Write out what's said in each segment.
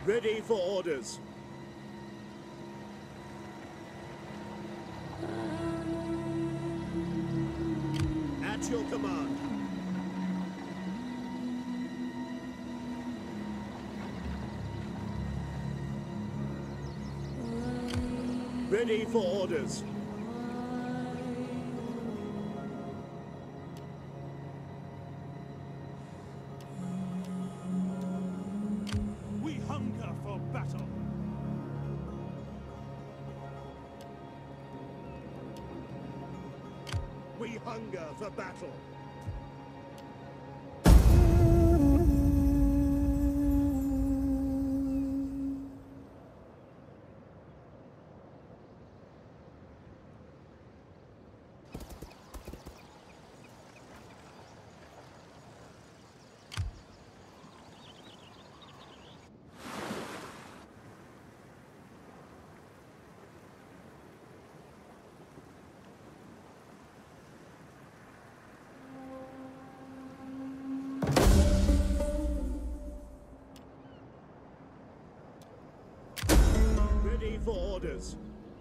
Ready for orders. At your command. Ready for orders. We hunger for battle. We hunger for battle. Ready for orders.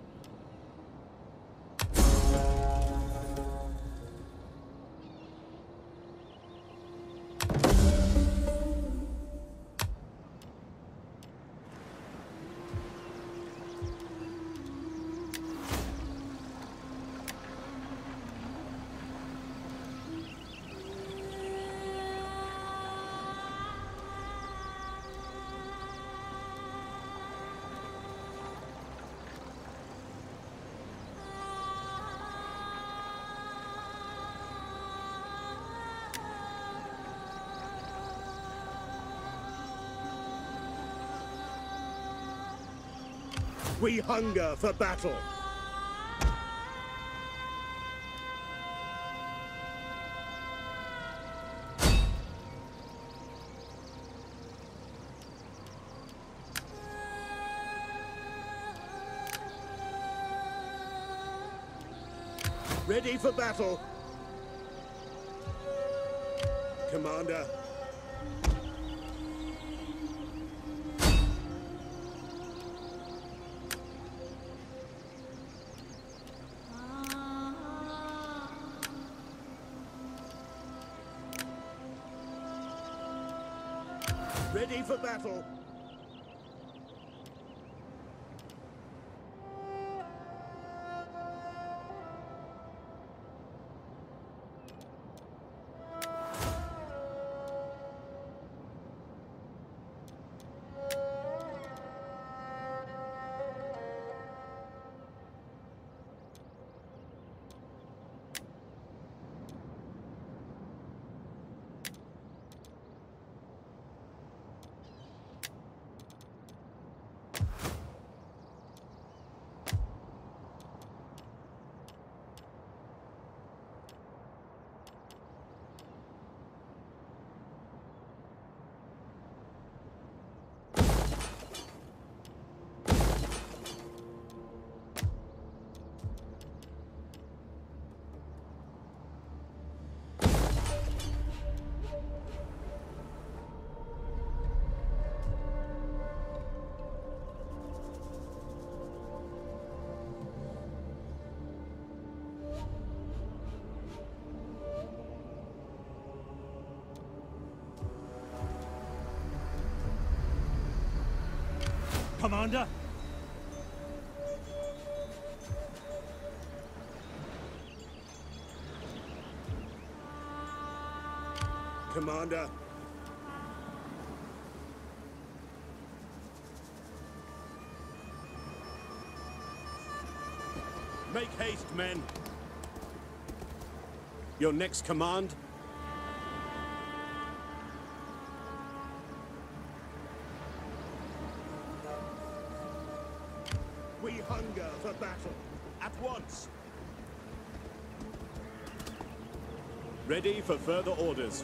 We hunger for battle. Ready for battle. Commander. Ready for battle. Commander? Commander. Make haste, men. Your next command? We hunger for battle. At once. Ready for further orders.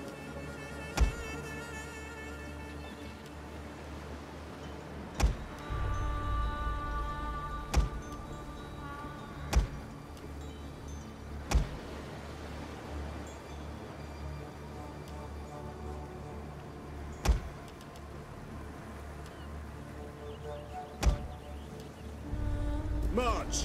watch!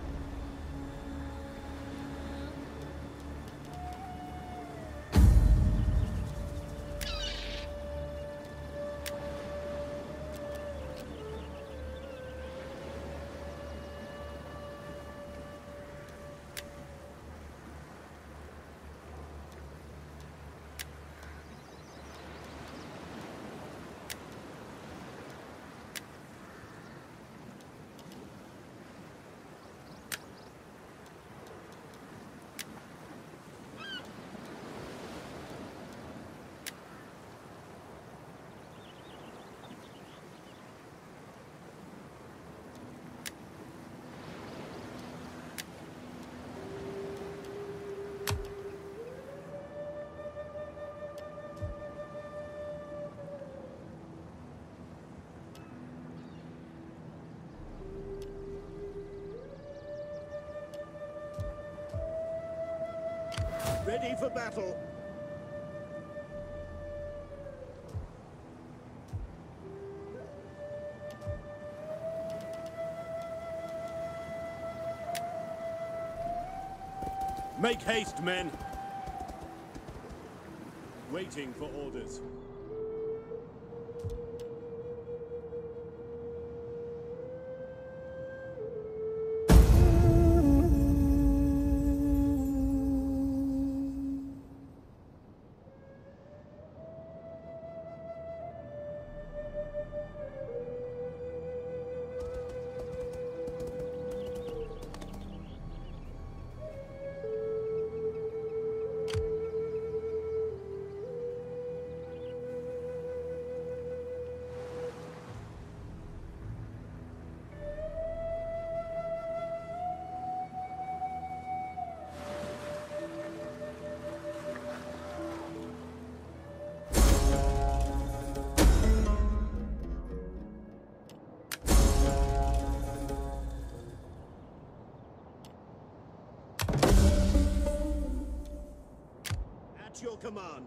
Ready for battle. Make haste, men! Waiting for orders. At your command.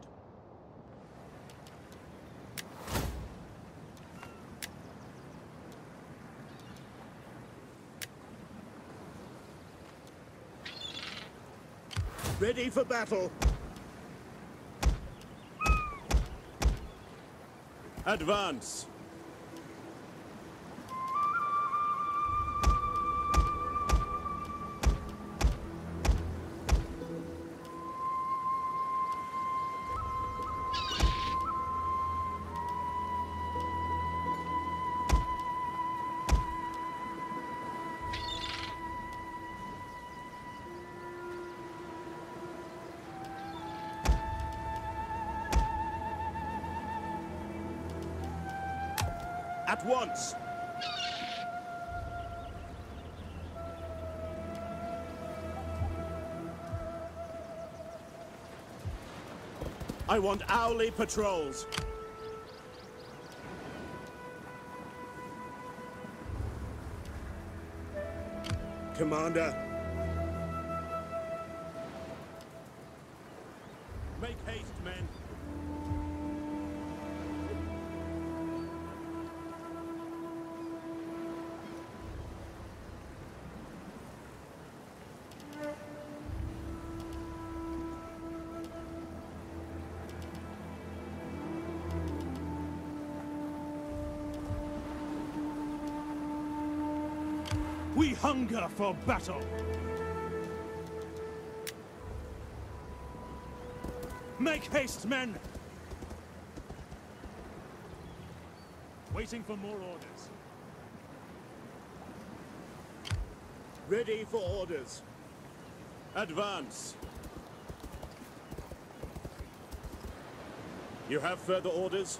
Ready for battle. Advance! At once. I want hourly patrols. Commander. Make haste, men. We hunger for battle. Make haste, men! Waiting for more orders. Ready for orders. Advance! You have further orders?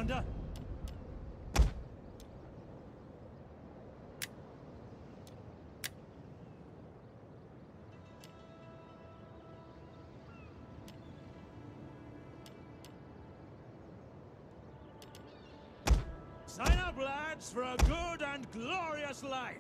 Commander. Sign up, lads, for a good and glorious life!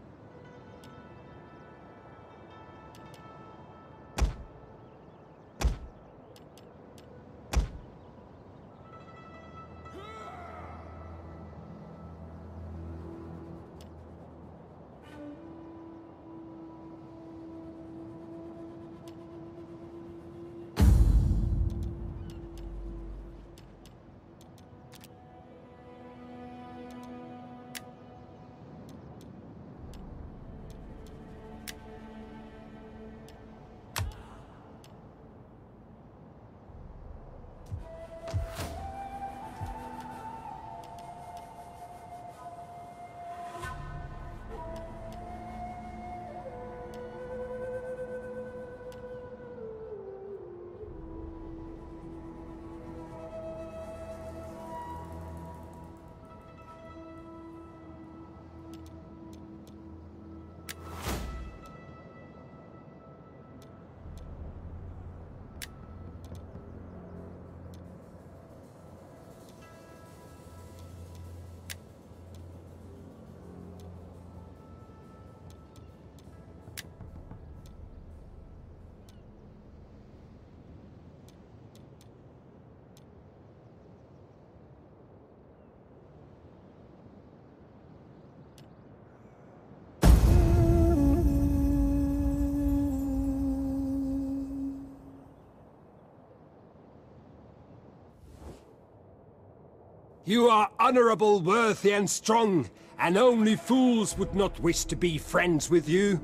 You are honorable, worthy, and strong, and only fools would not wish to be friends with you.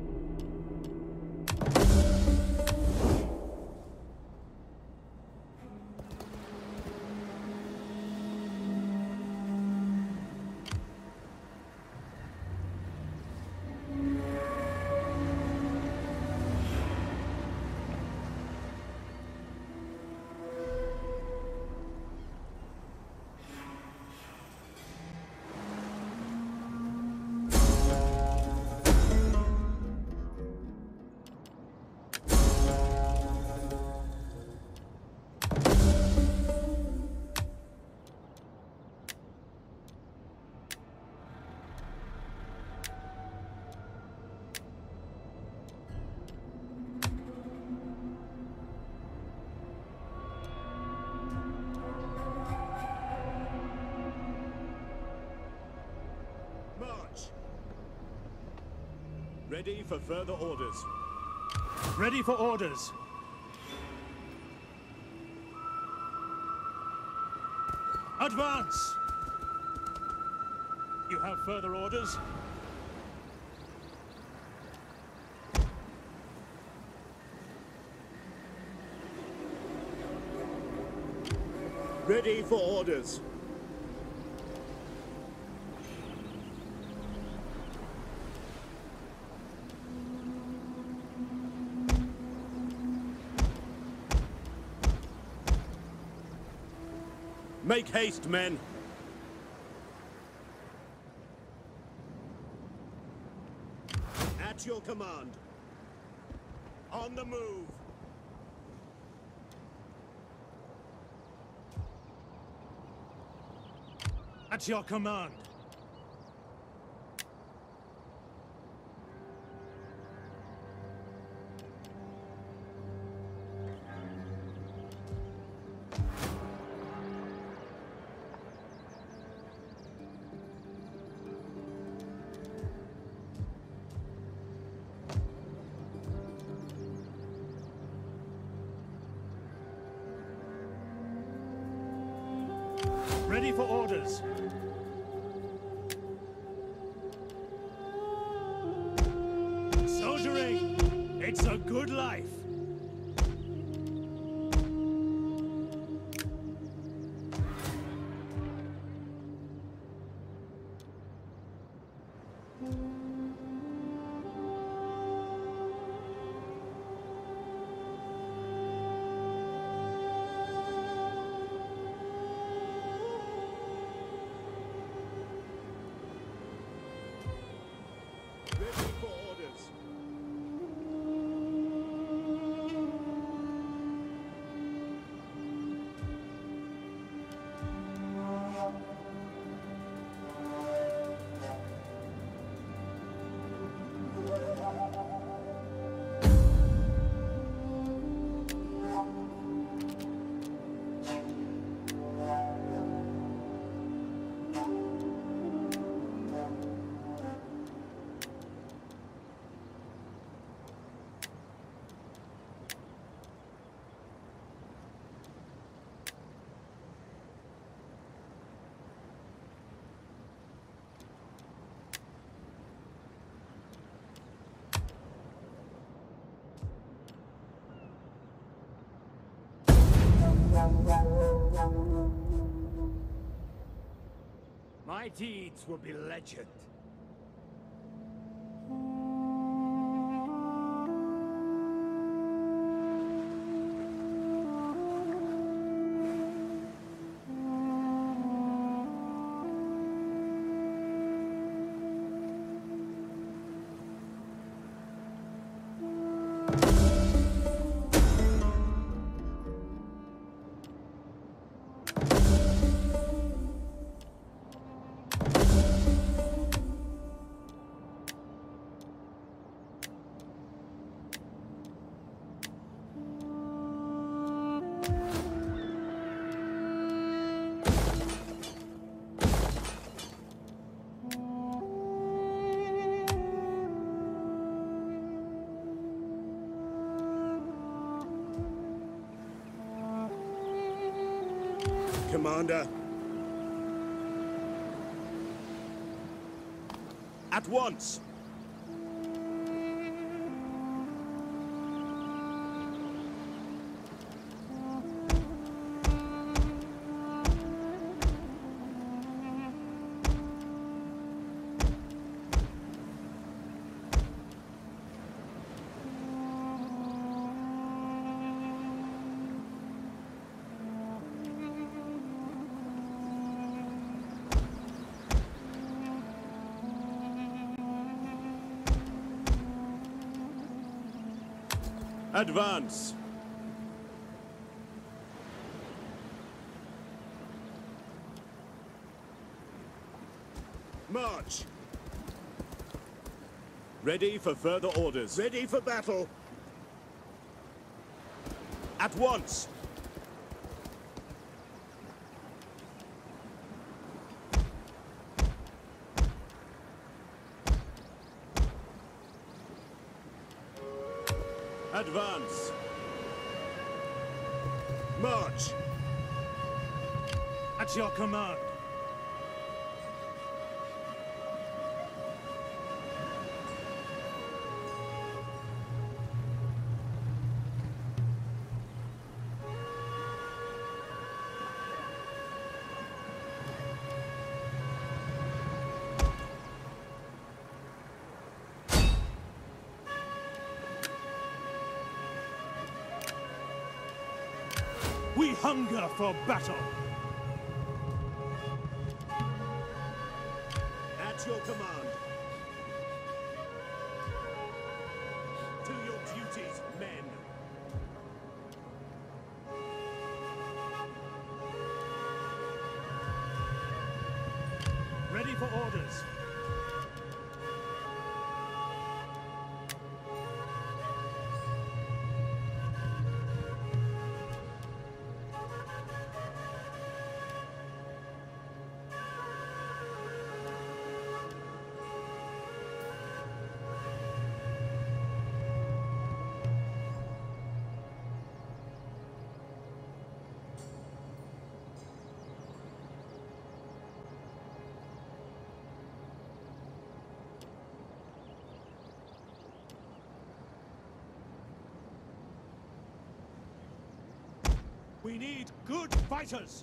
March! Ready for further orders. Ready for orders. Advance! You have further orders? Ready for orders. Make haste, men! At your command. On the move. At your command. Ready for orders. Soldiering, it's a good life. My deeds will be legend. Commander. At once! Advance! March. Ready for further orders. Ready for battle. At once! Advance! March. At your command. We hunger for battle. At your command. To your duties, men! Ready for orders. We need good fighters!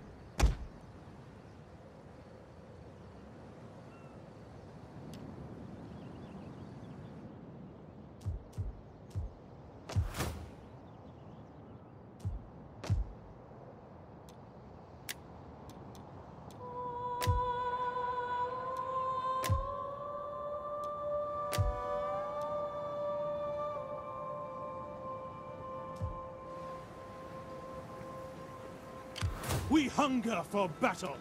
We hunger for battle!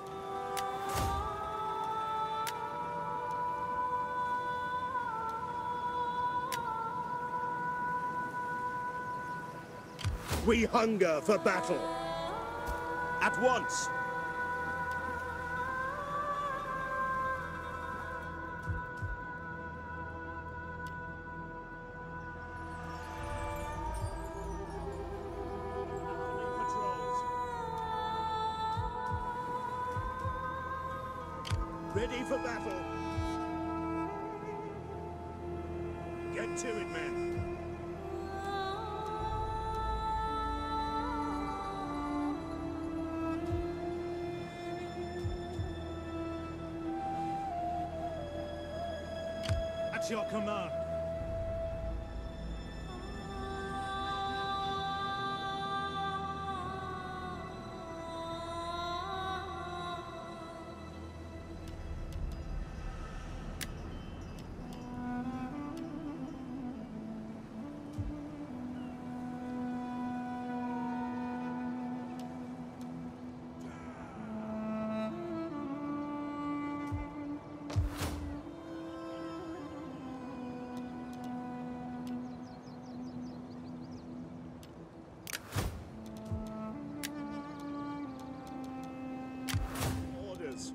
We hunger for battle. At once! Patrols. Ready for battle. Get to it, men. At your command. Orders.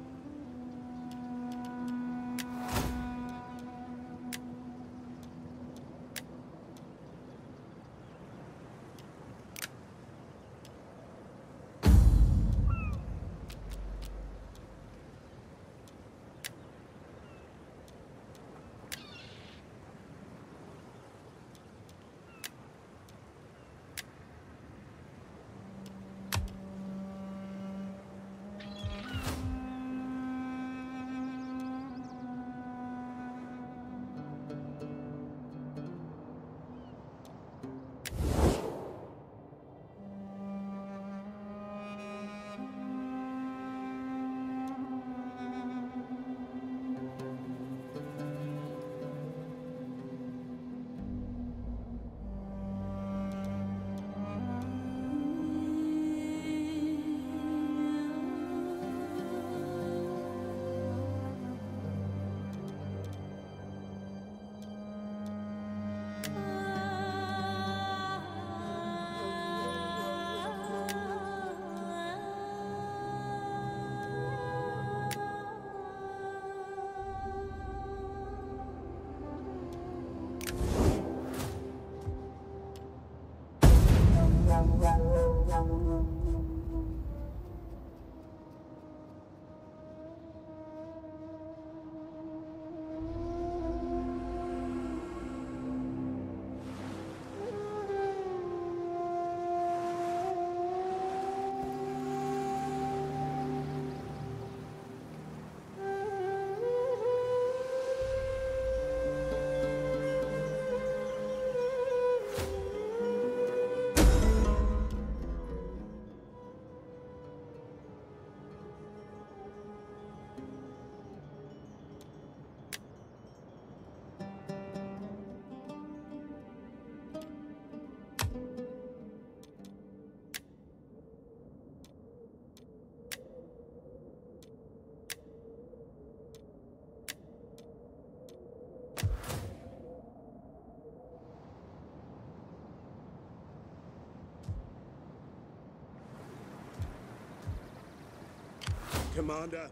Commander.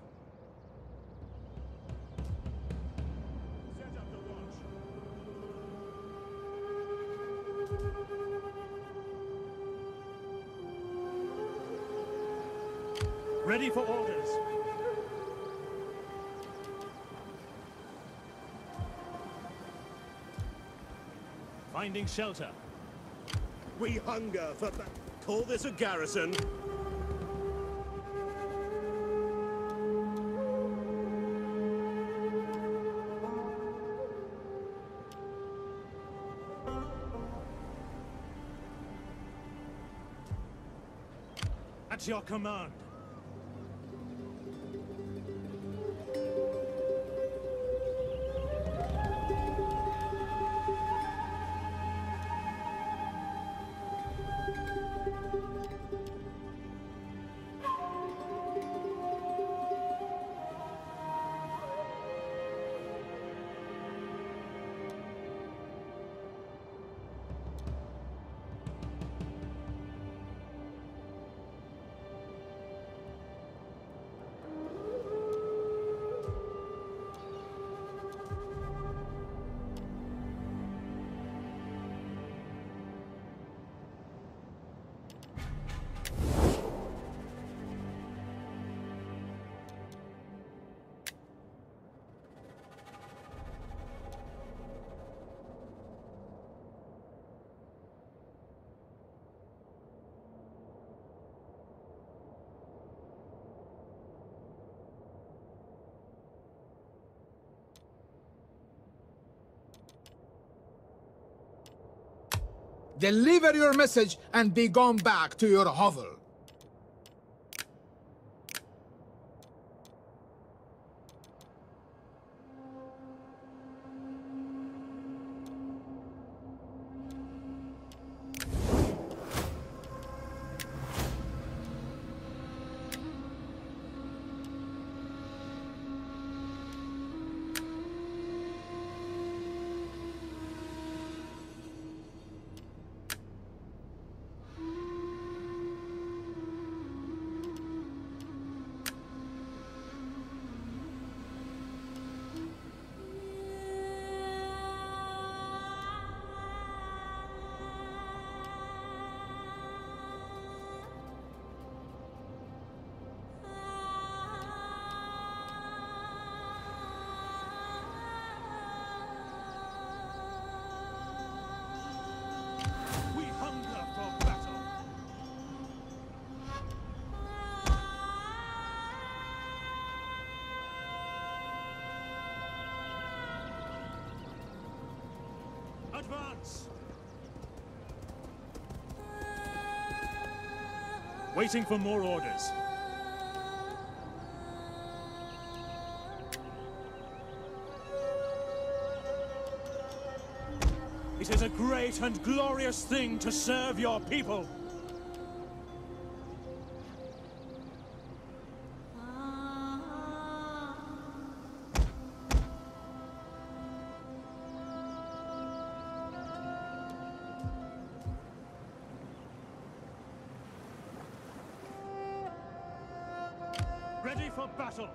Set up the watch. Ready for orders. Finding shelter. We hunger for that. Call this a garrison? At your command. Deliver your message and be gone back to your hovel. We hunger for battle. Advance! Waiting for more orders. It is a great and glorious thing to serve your people. Ready for battle.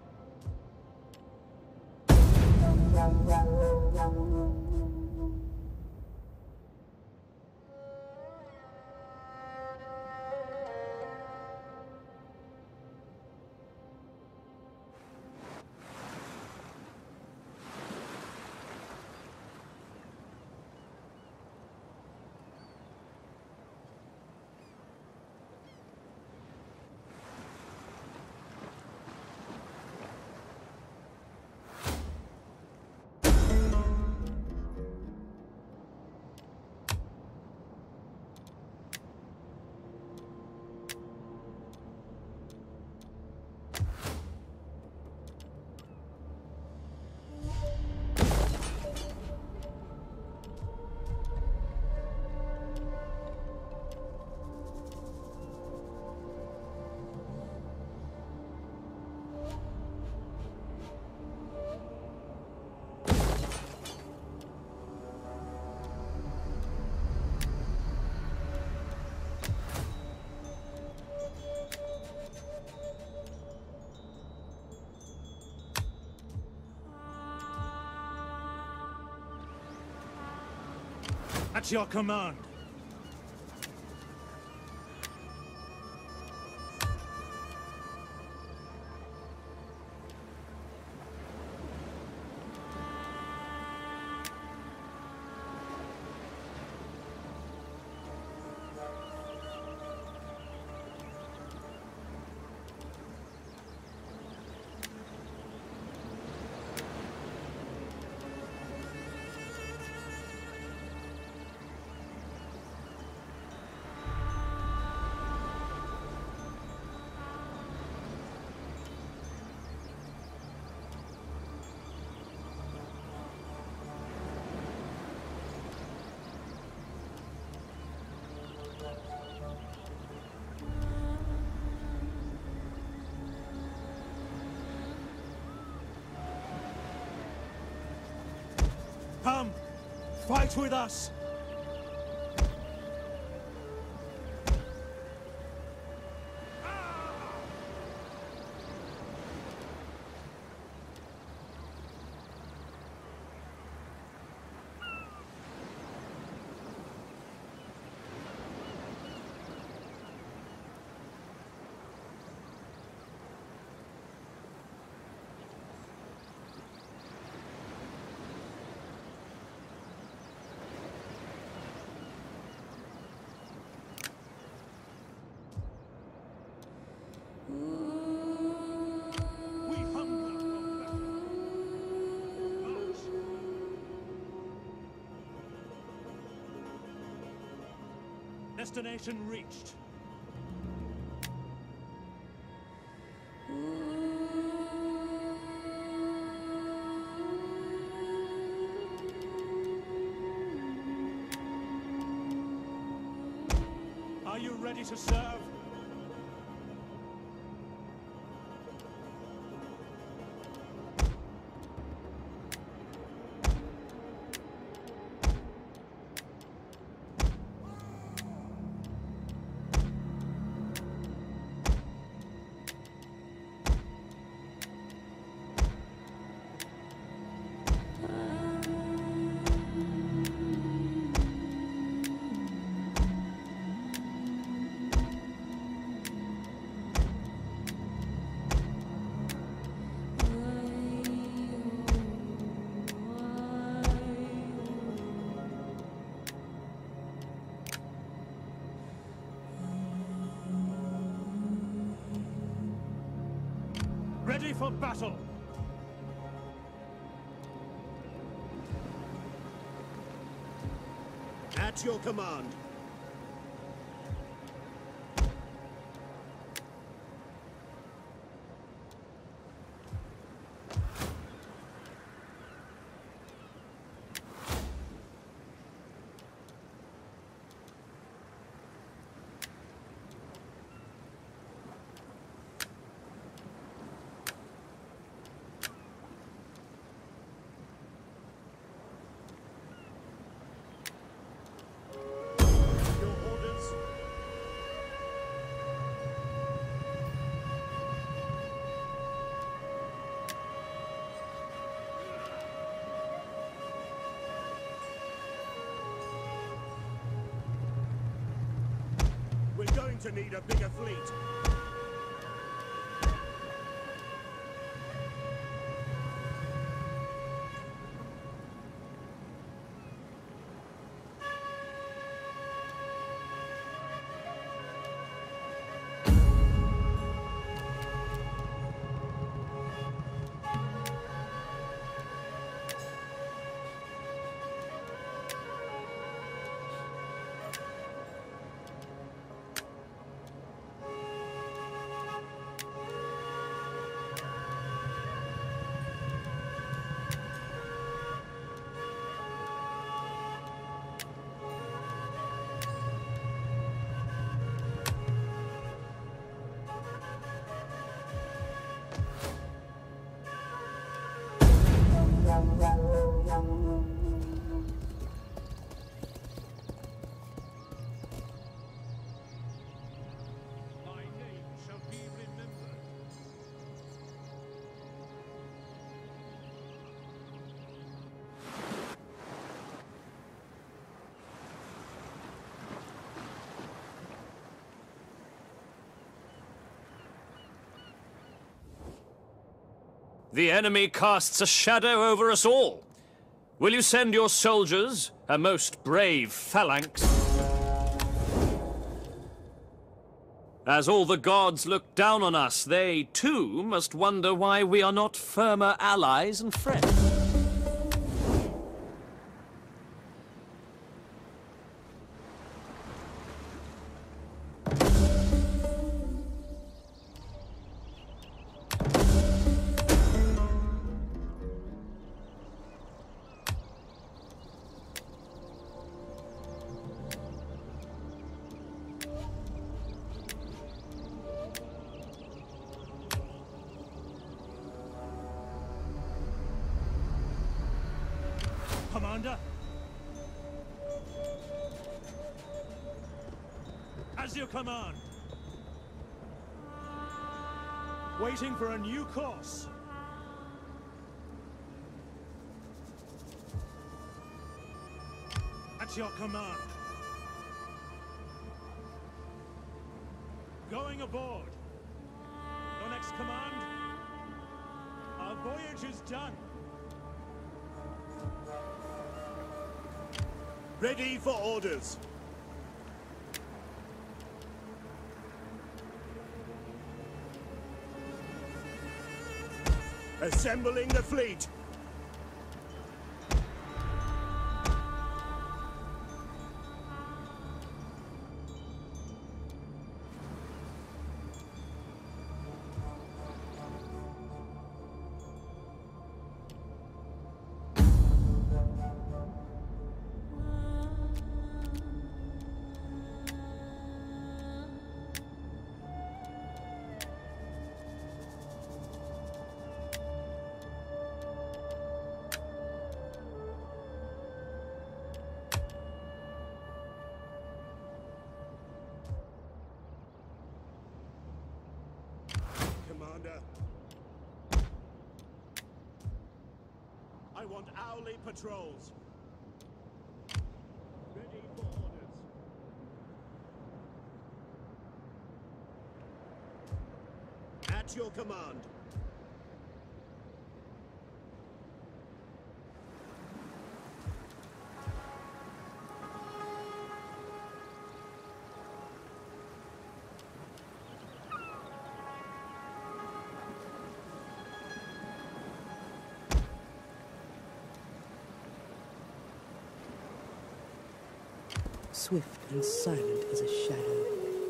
At your command. Come, fight with us! Destination reached. Are you ready to serve? Ready for battle! At your command. Your orders. We're going to need a bigger fleet. My name shall be remembered. The enemy casts a shadow over us all. Will you send your soldiers, a most brave phalanx? As all the gods look down on us, they too must wonder why we are not firmer allies and friends. Commander? As you command. Waiting for a new course. At your command. Going aboard. Your next command? Our voyage is done. Ready for orders. Assembling the fleet. I want hourly patrols. Ready for orders. At your command. Swift and silent as a shadow.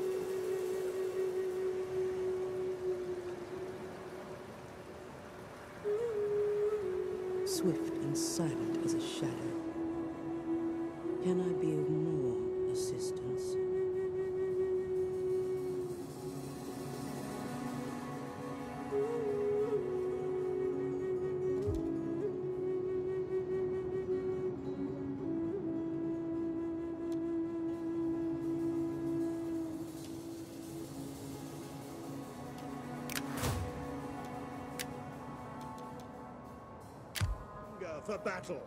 Swift and silent as a shadow. Can I be of more assistance? For battle.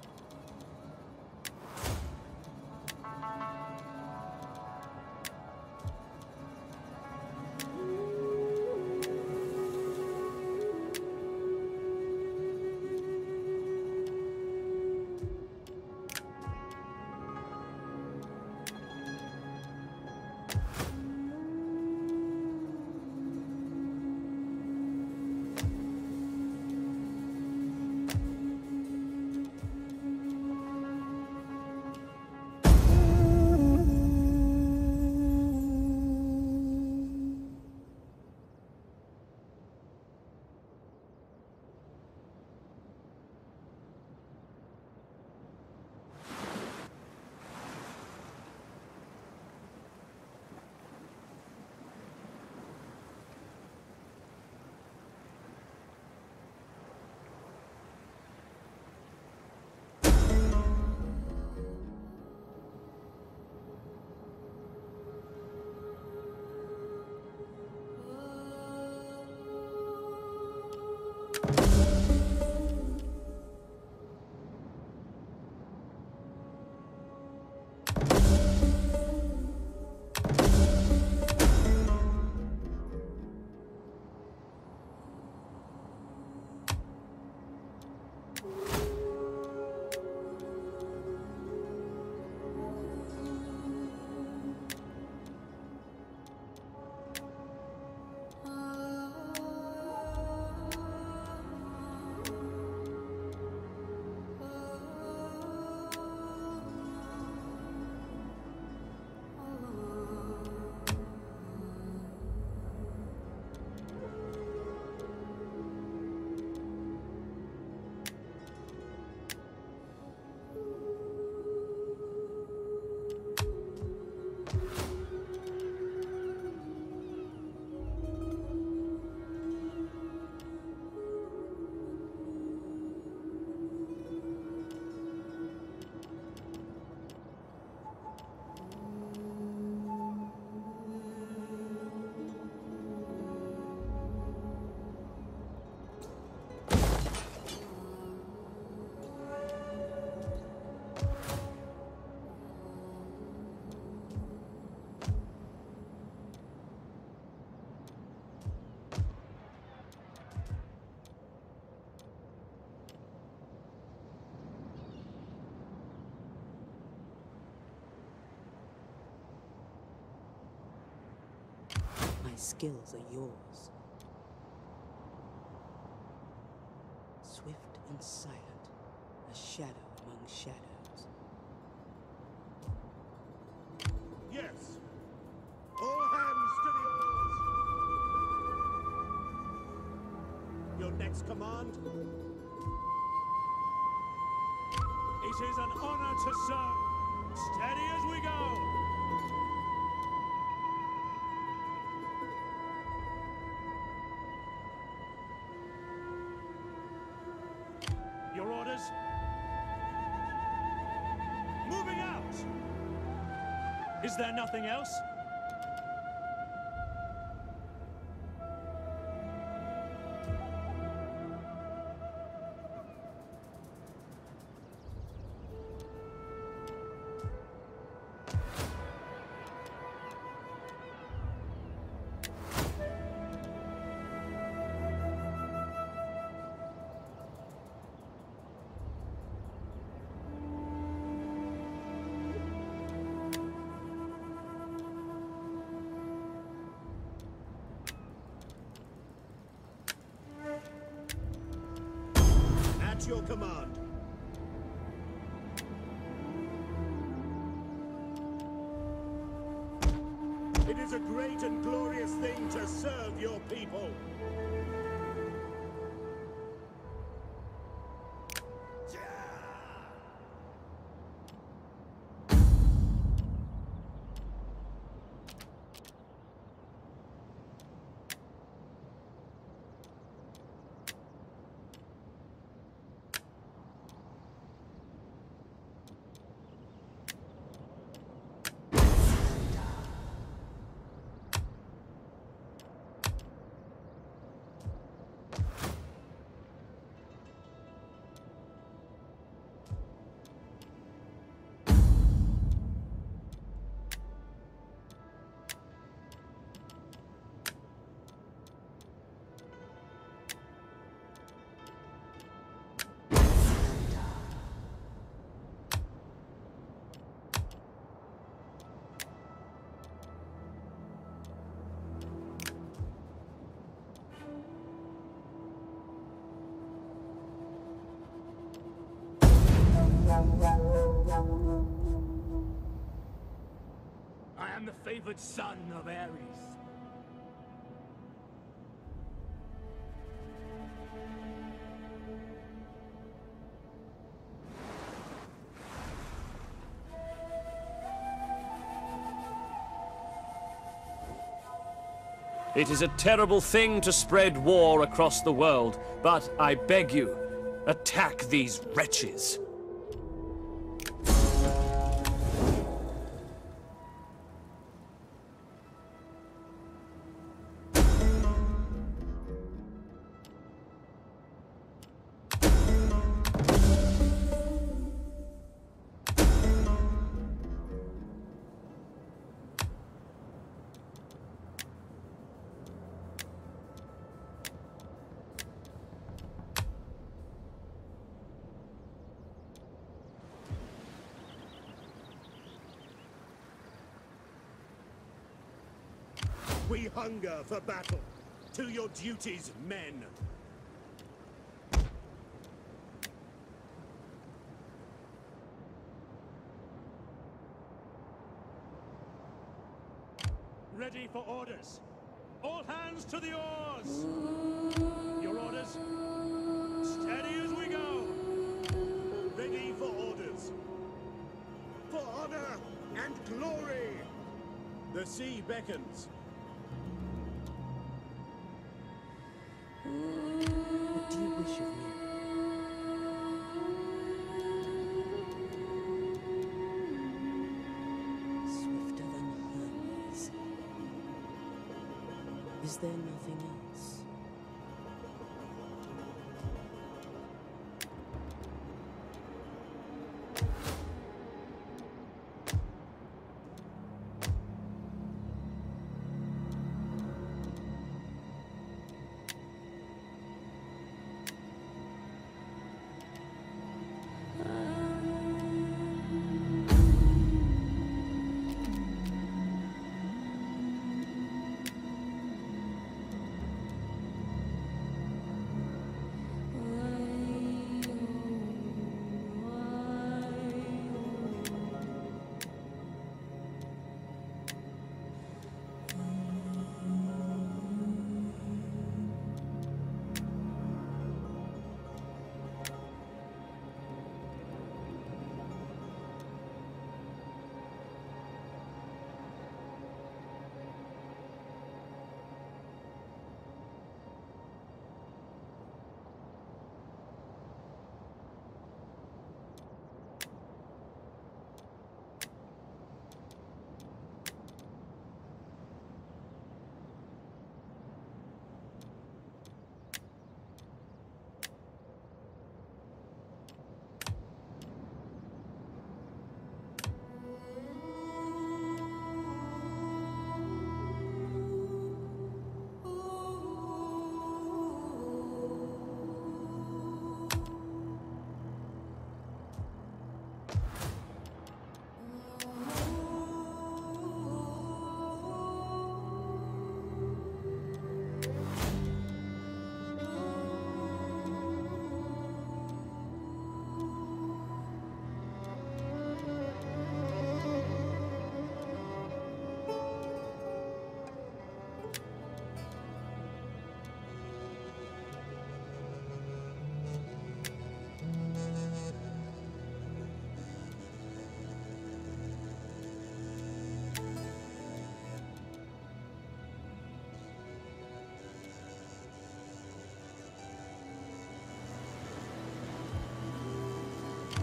My skills are yours. Swift and silent, a shadow among shadows. Yes. All hands to the oars. Your next command? It is an honor to serve. Steady as we go. Your orders? Moving out! Is there nothing else? At your command. It is a great and glorious thing to serve your people. I am the favored son of Ares. It is a terrible thing to spread war across the world, but I beg you, attack these wretches. We hunger for battle. To your duties, men. Ready for orders. All hands to the oars! Your orders? Steady as we go! Ready for orders. For honor and glory! The sea beckons. What do you wish of me? Swifter than Hermes. Is there nothing else?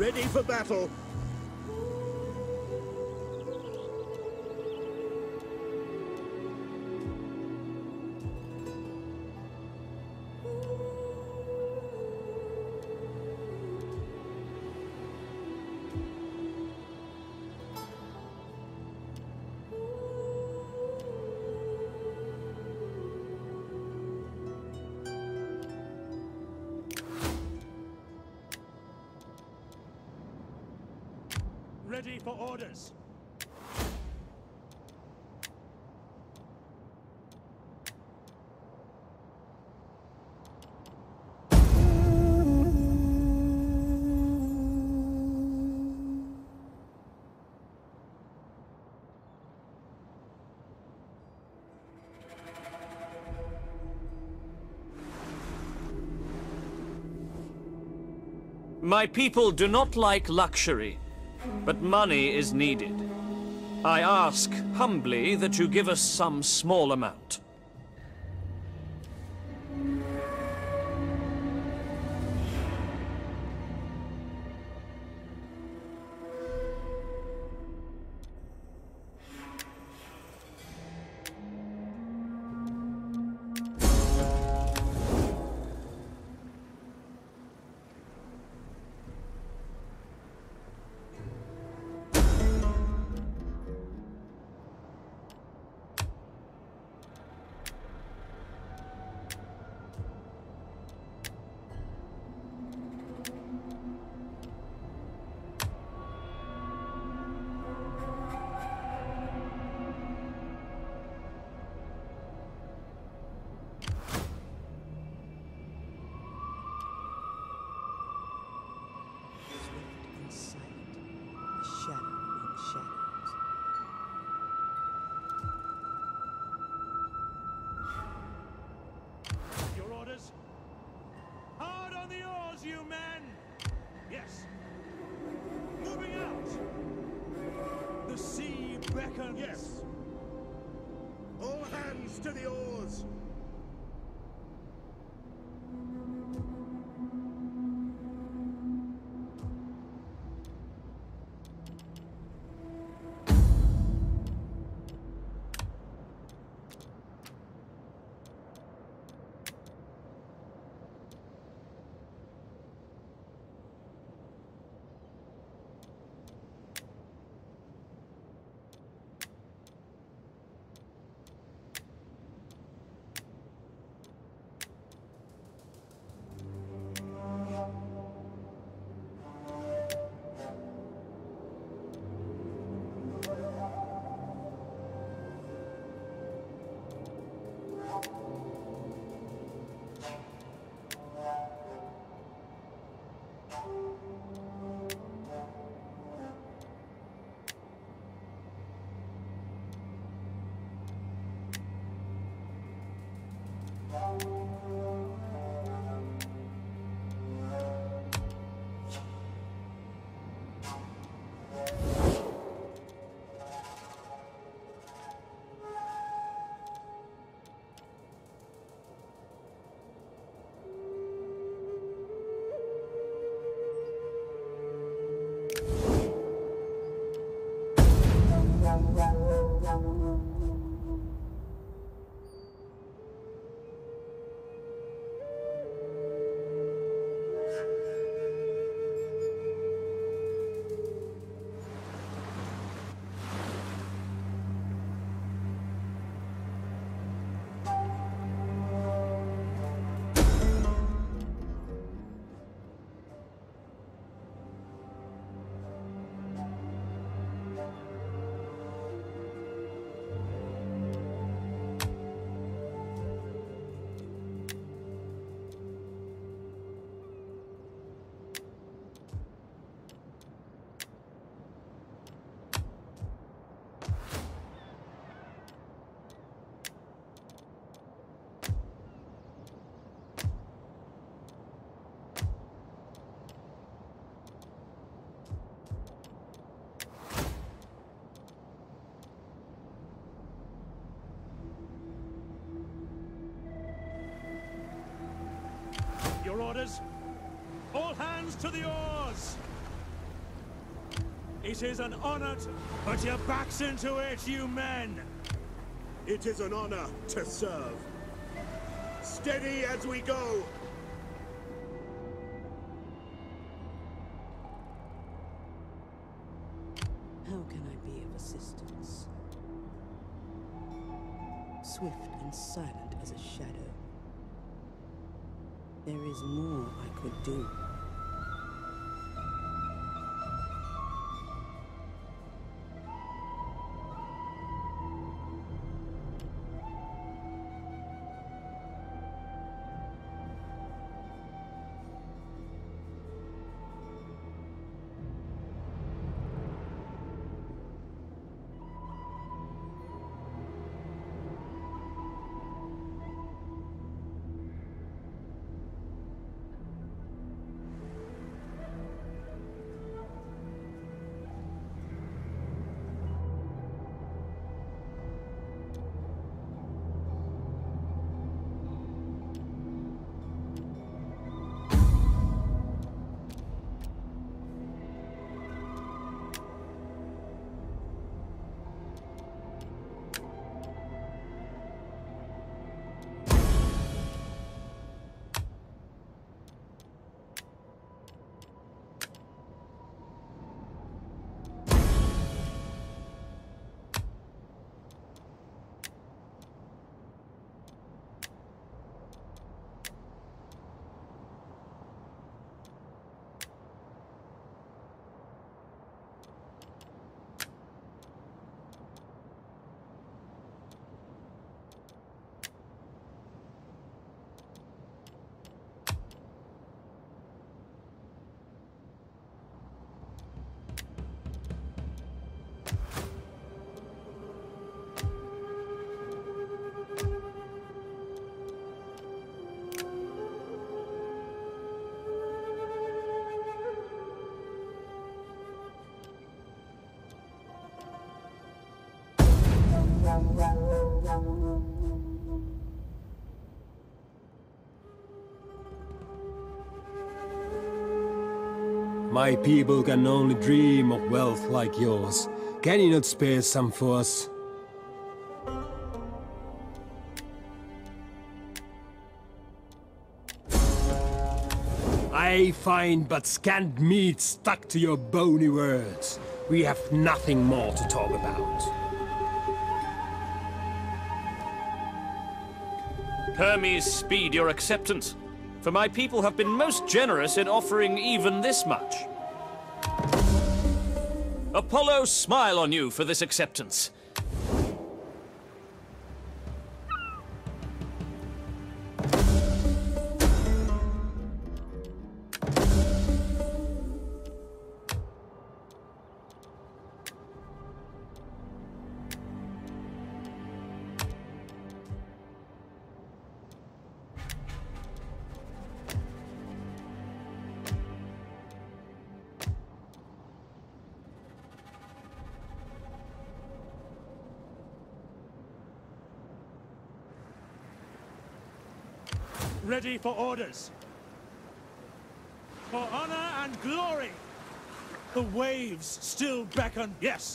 Ready for battle. Ready for orders. My people do not like luxury, but money is needed. I ask humbly that you give us some small amount. Your orders? Hard on the oars, you men! Yes. Moving out! The sea beckons. Yes. All hands to the oars. Your orders? All hands to the oars! It is an honor to put your backs into it, you men! It is an honor to serve. Steady as we go! How can I be of assistance? Swift and silent as a shadow. There is more I could do. My people can only dream of wealth like yours. Can you not spare some for us? I find but scant meat stuck to your bony words. We have nothing more to talk about. Hermes speed your acceptance, for my people have been most generous in offering even this much. Apollo smile on you for this acceptance. Ready for orders. For honor and glory. The waves still beckon. Yes.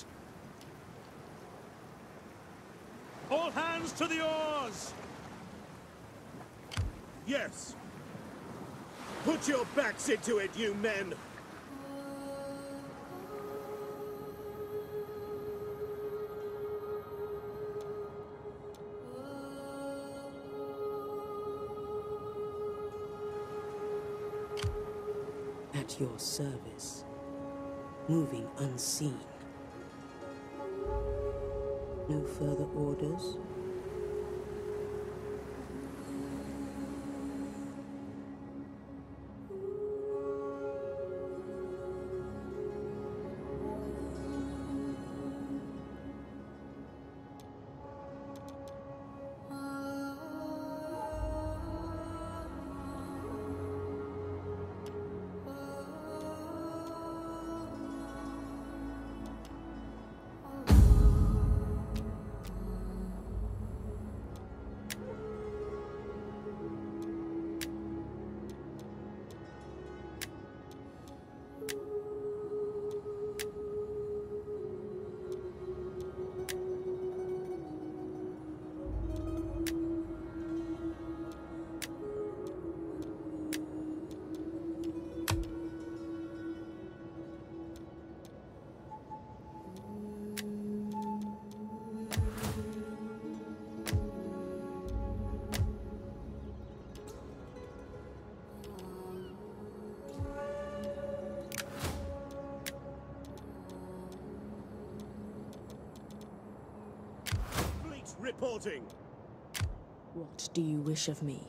All hands to the oars. Yes. Put your backs into it, you men. At your service, moving unseen. No further orders? reporting. What do you wish of me?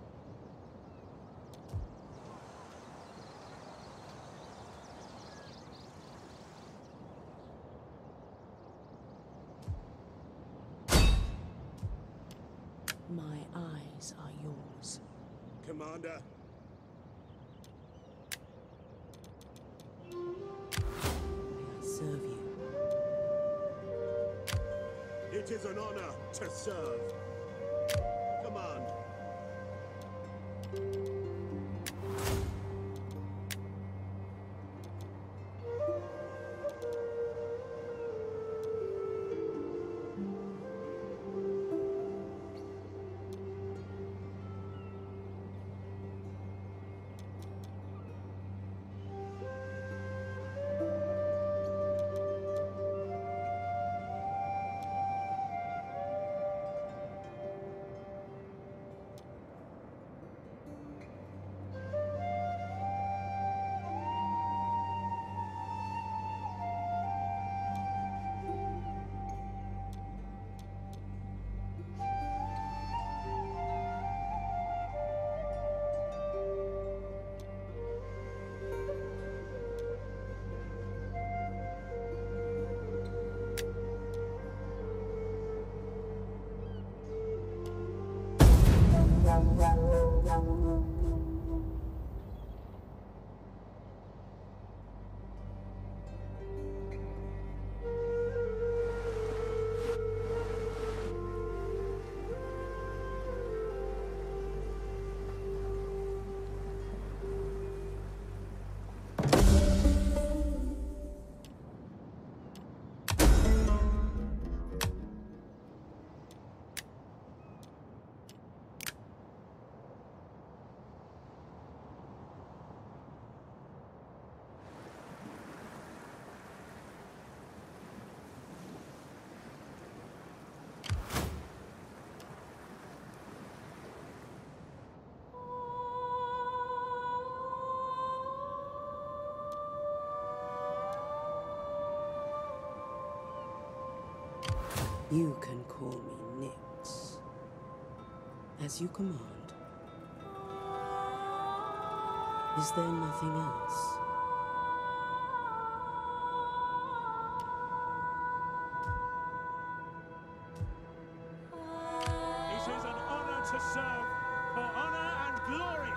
My eyes are yours. Commander. May I serve you? It is an honor to serve. Command. You can call me Nyx. As you command. Is there nothing else? It is an honor to serve, for honor and glory.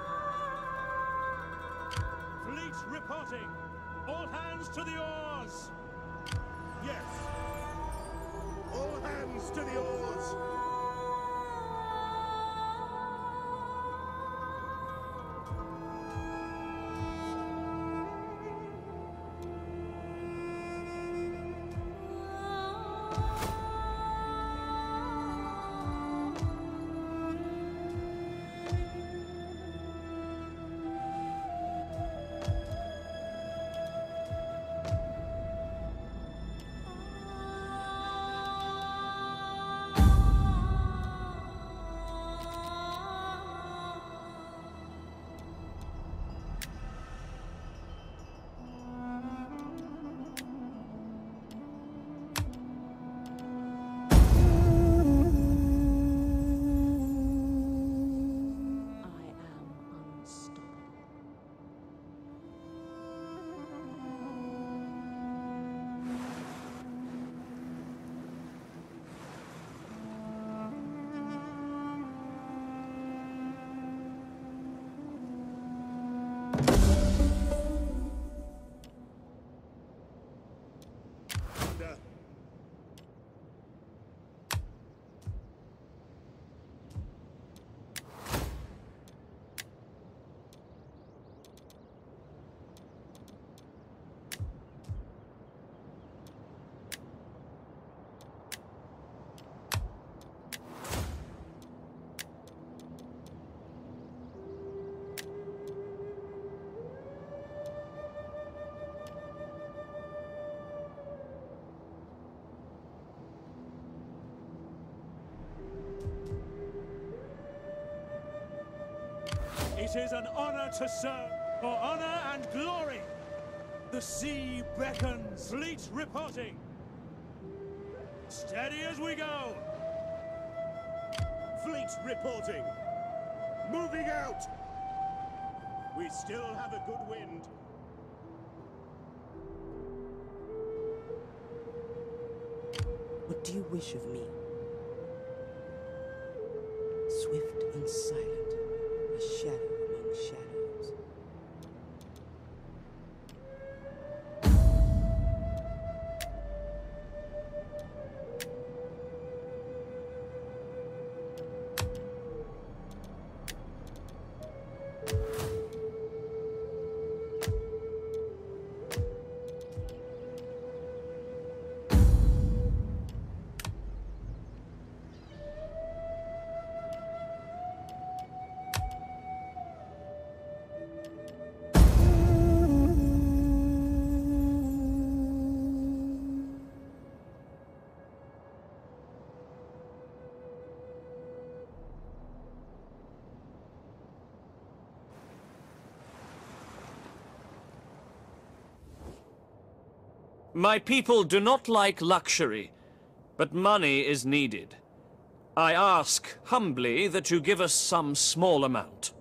Fleet reporting. All hands to the oars. Yes. All hands to the oars. It is an honor to serve, for honor and glory. The sea beckons. Fleet reporting. Steady as we go. Fleet reporting. Moving out. We still have a good wind. What do you wish of me? Swift and silent, a shadow among shadows. My people do not like luxury, but money is needed. I ask humbly that you give us some small amount.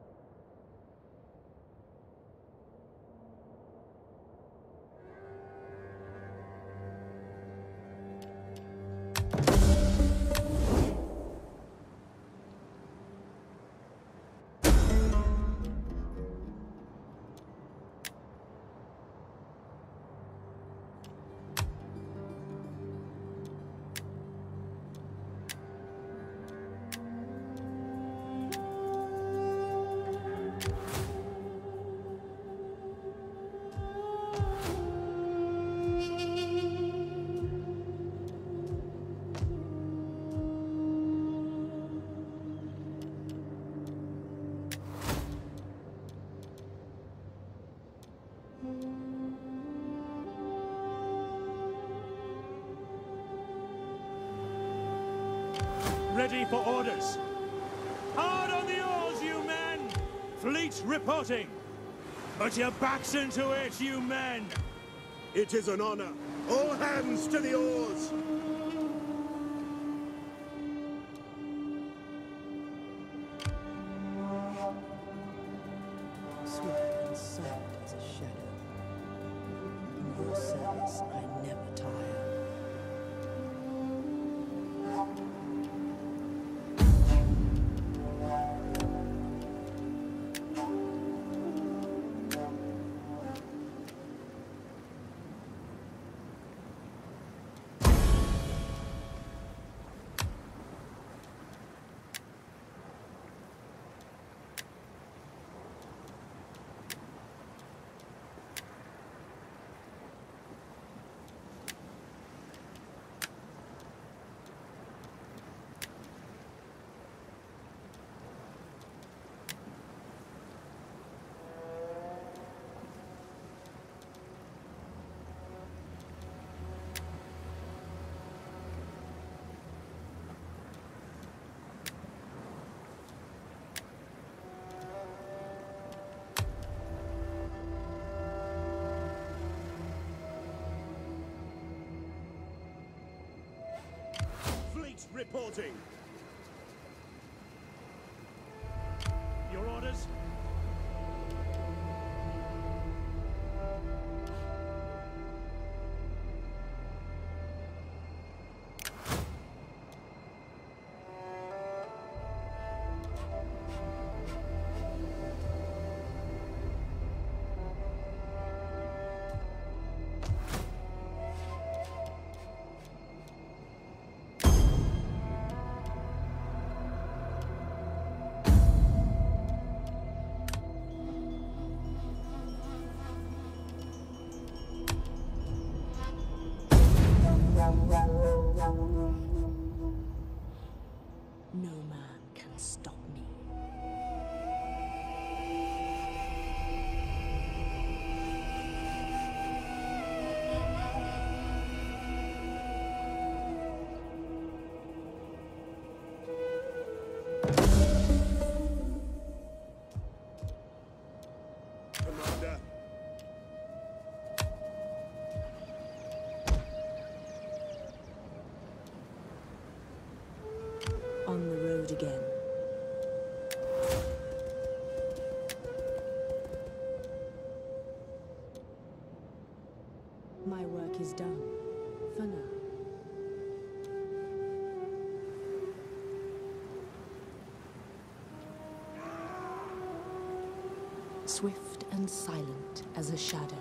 Ready for orders. Hard on the oars, you men! Fleet reporting. Put your backs into it, you men! It is an honor. All hands to the oars. Swift and silent as a shadow. In your service, I never tire. Fleet reporting. Your orders? My work is done. For now. Swift and silent as a shadow.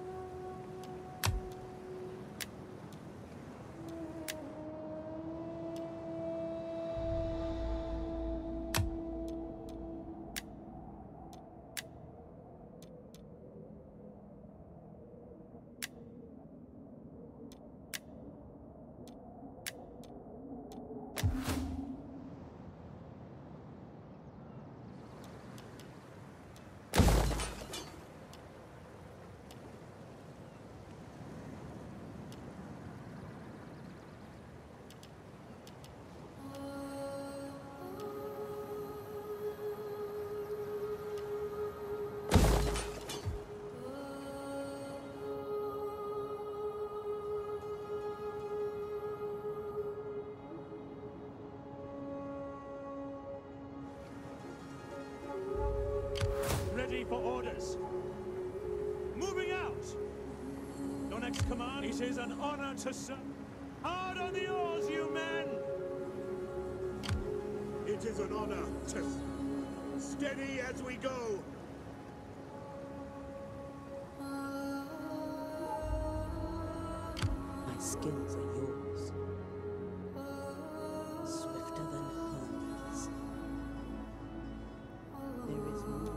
Ready for orders. Moving out! Your next command? It is an honor to serve. Hard on the oars, you men! It is an honor to... Steady as we go! My skills are yours. Swifter than Hermes. There is more.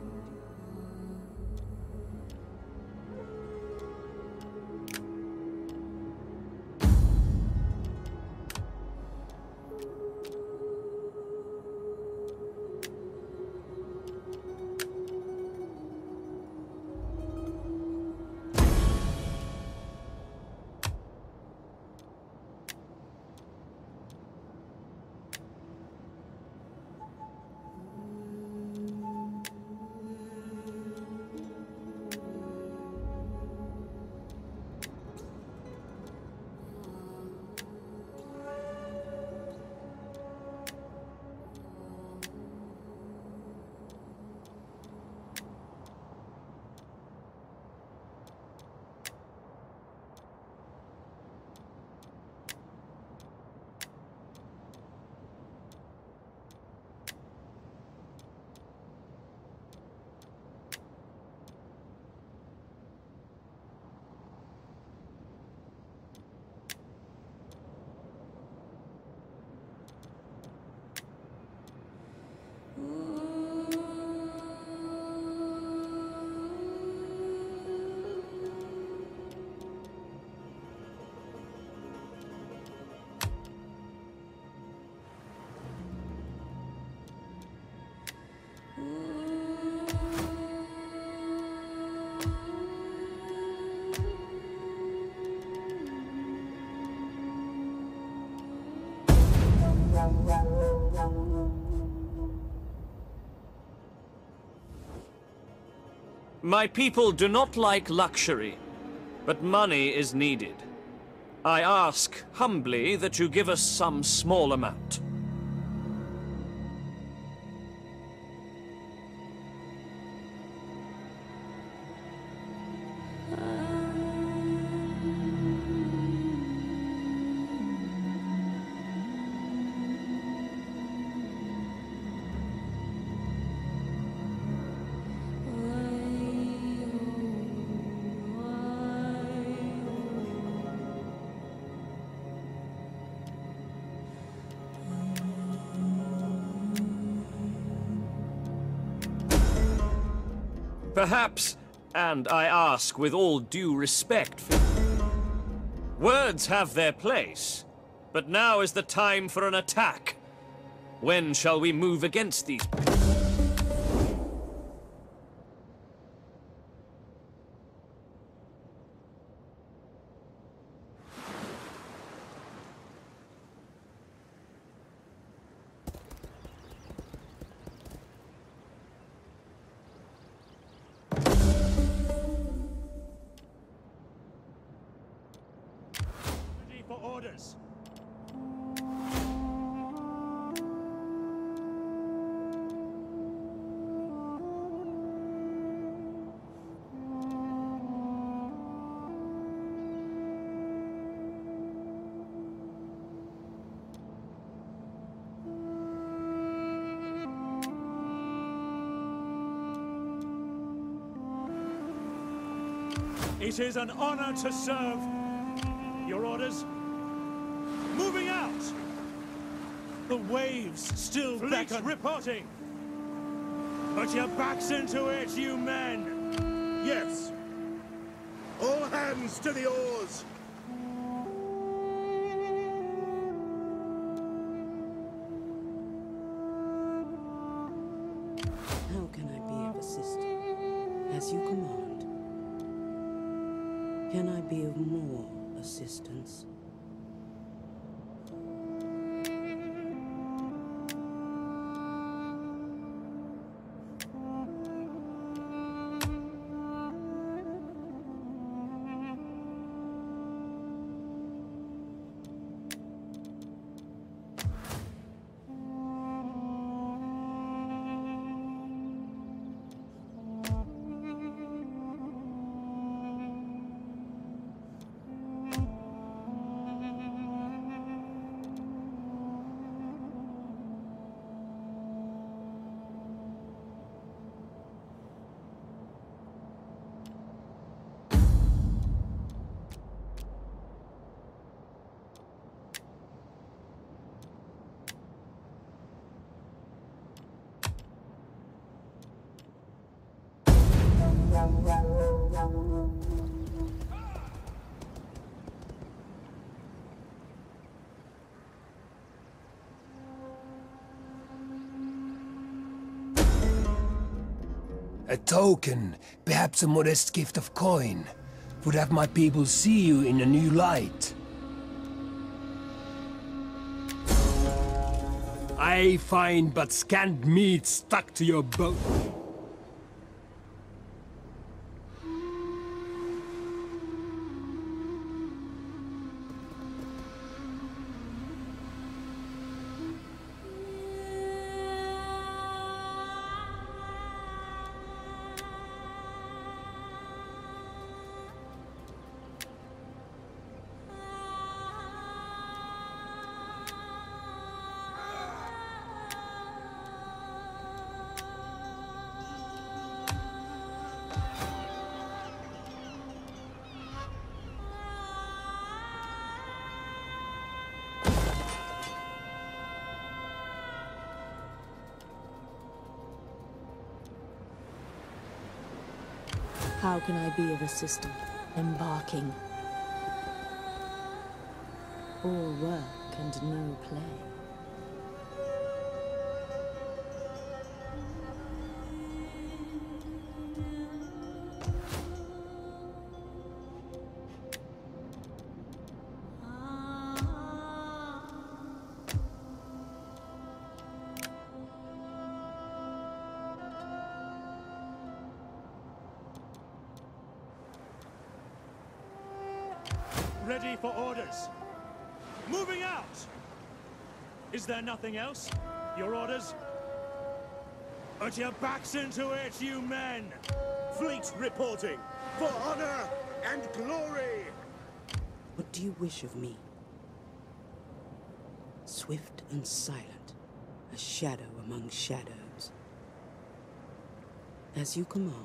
My people do not like luxury, but money is needed. I ask humbly that you give us some small amount. Perhaps, and I ask with all due respect, words have their place, but now is the time for an attack. When shall we move against these? Ready for orders. It is an honor to serve. Your orders? Moving out! The waves still beckon. Reporting! Put your backs into it, you men! Yes! All hands to the oars! How can I be of assistance? As you command. Can I be of more assistance? A token, perhaps a modest gift of coin, would have my people see you in a new light. I find but scant meat stuck to your boat. How can I be of assistance? Embarking. All work and no play. Ready for orders. Moving out! Is there nothing else? Your orders? Put your backs into it, you men! Fleet reporting! For honor and glory! What do you wish of me? Swift and silent, a shadow among shadows. As you command.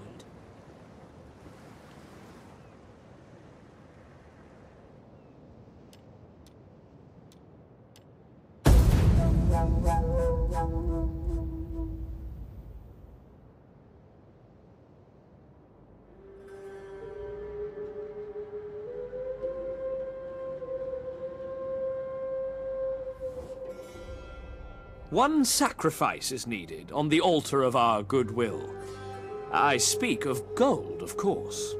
One sacrifice is needed on the altar of our goodwill. I speak of gold, of course.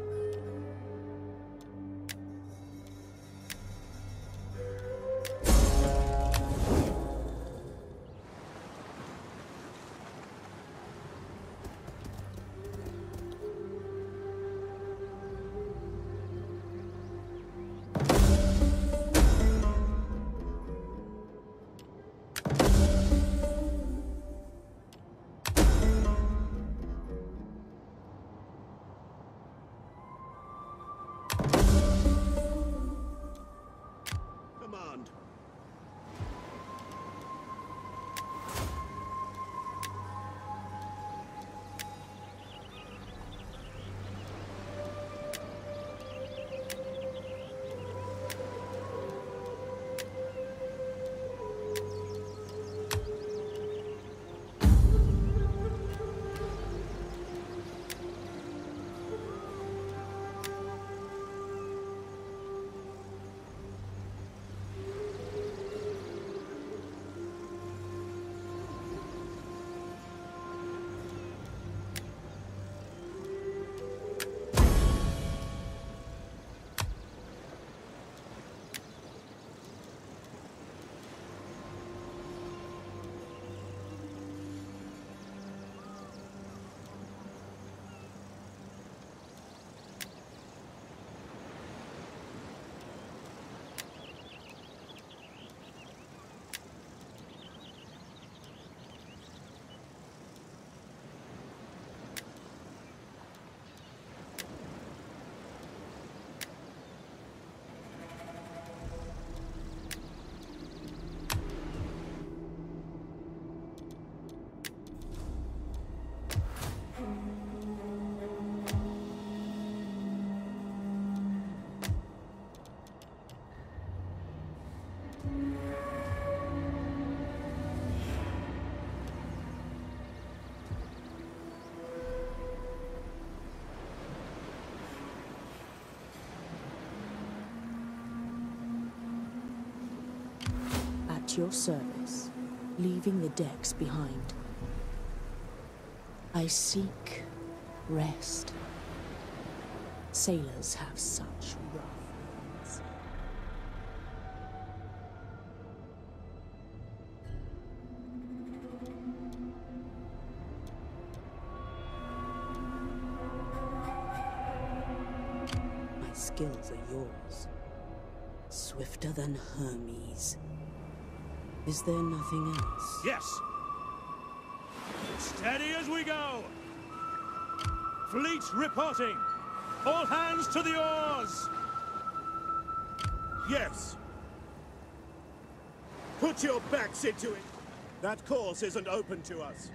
At your service, leaving the decks behind. I seek rest. Sailors have such rough nights. My skills are yours. Swifter than Hermes. Is there nothing else? Yes. Steady as we go. Fleet reporting. All hands to the oars. Yes. Put your backs into it. That course isn't open to us.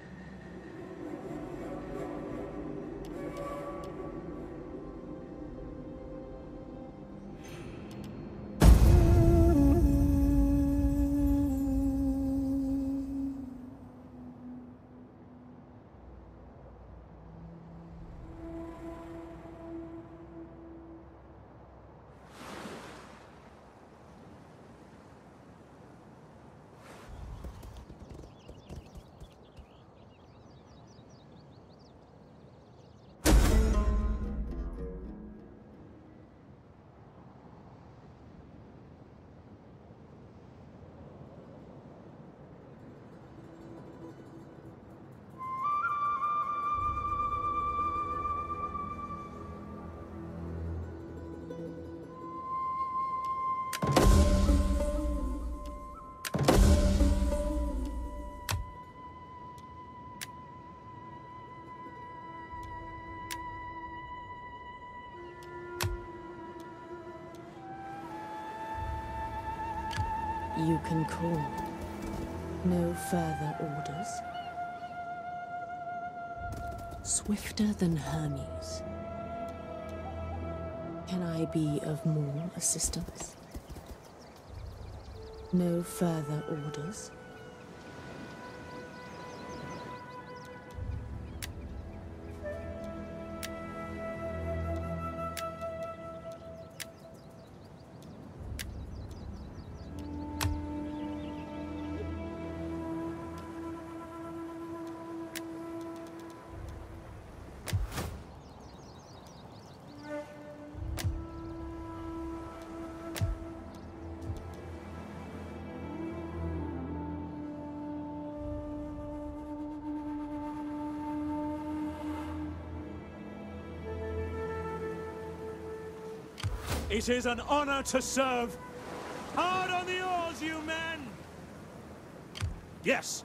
You can call. No further orders. Swifter than Hermes. Can I be of more assistance? No further orders. It is an honor to serve. Hard on the oars, you men! Yes.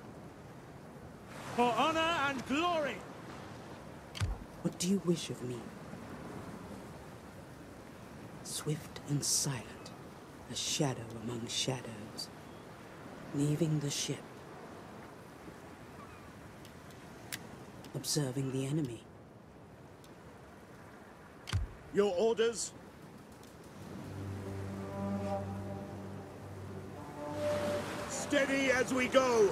For honor and glory. What do you wish of me? Swift and silent, a shadow among shadows, leaving the ship, observing the enemy. Your orders? Steady as we go!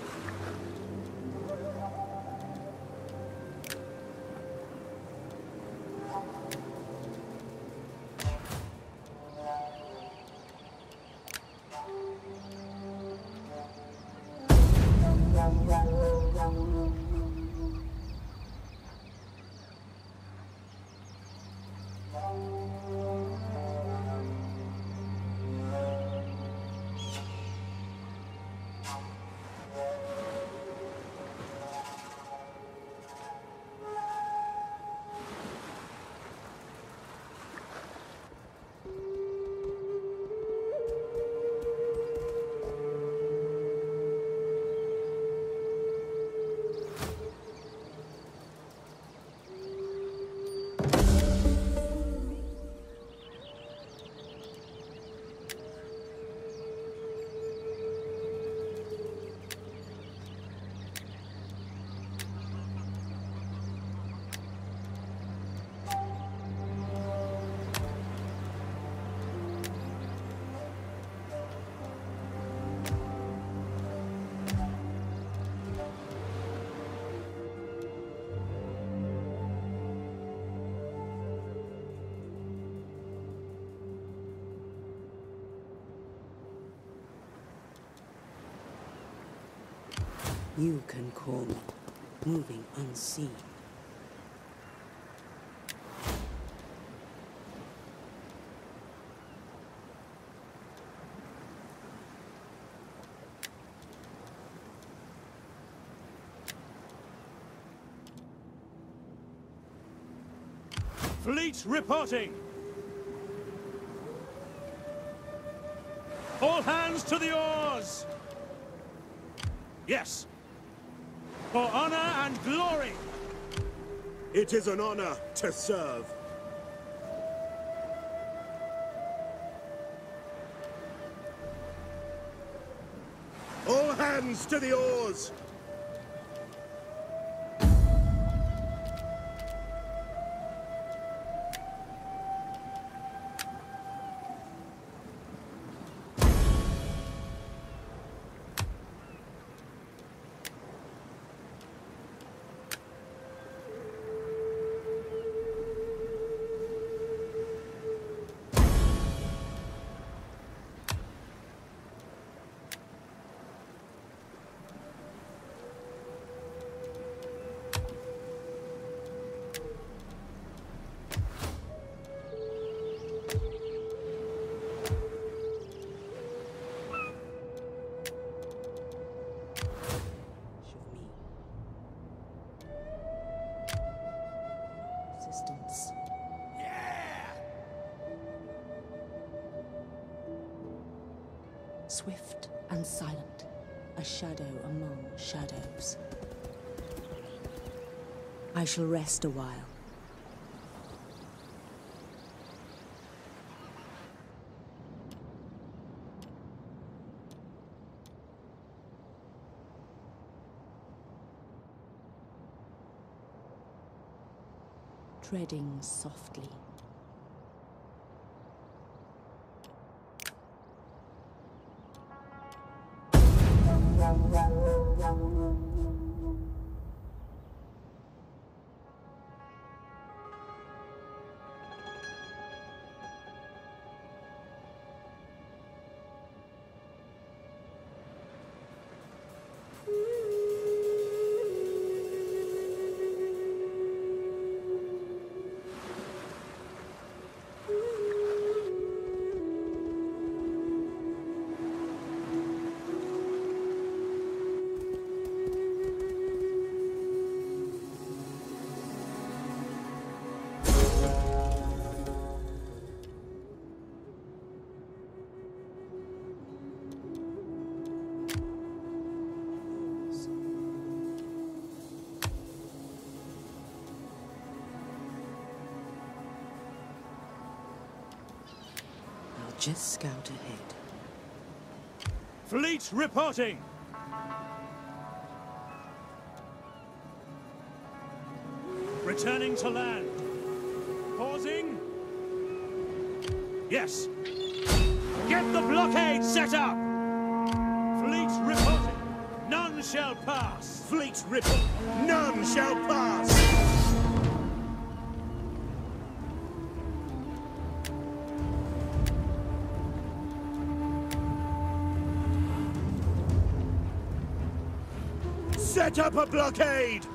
You can call me moving unseen. Fleet reporting! All hands to the oars! Yes! For honor and glory! It is an honor to serve. All hands to the oars! Swift and silent, a shadow among shadows. I shall rest a while. Treading softly. Just scout ahead. Fleet reporting! Returning to land. Pausing. Yes. Get the blockade set up! Fleet reporting. None shall pass. Fleet report. None shall pass. Set up a blockade!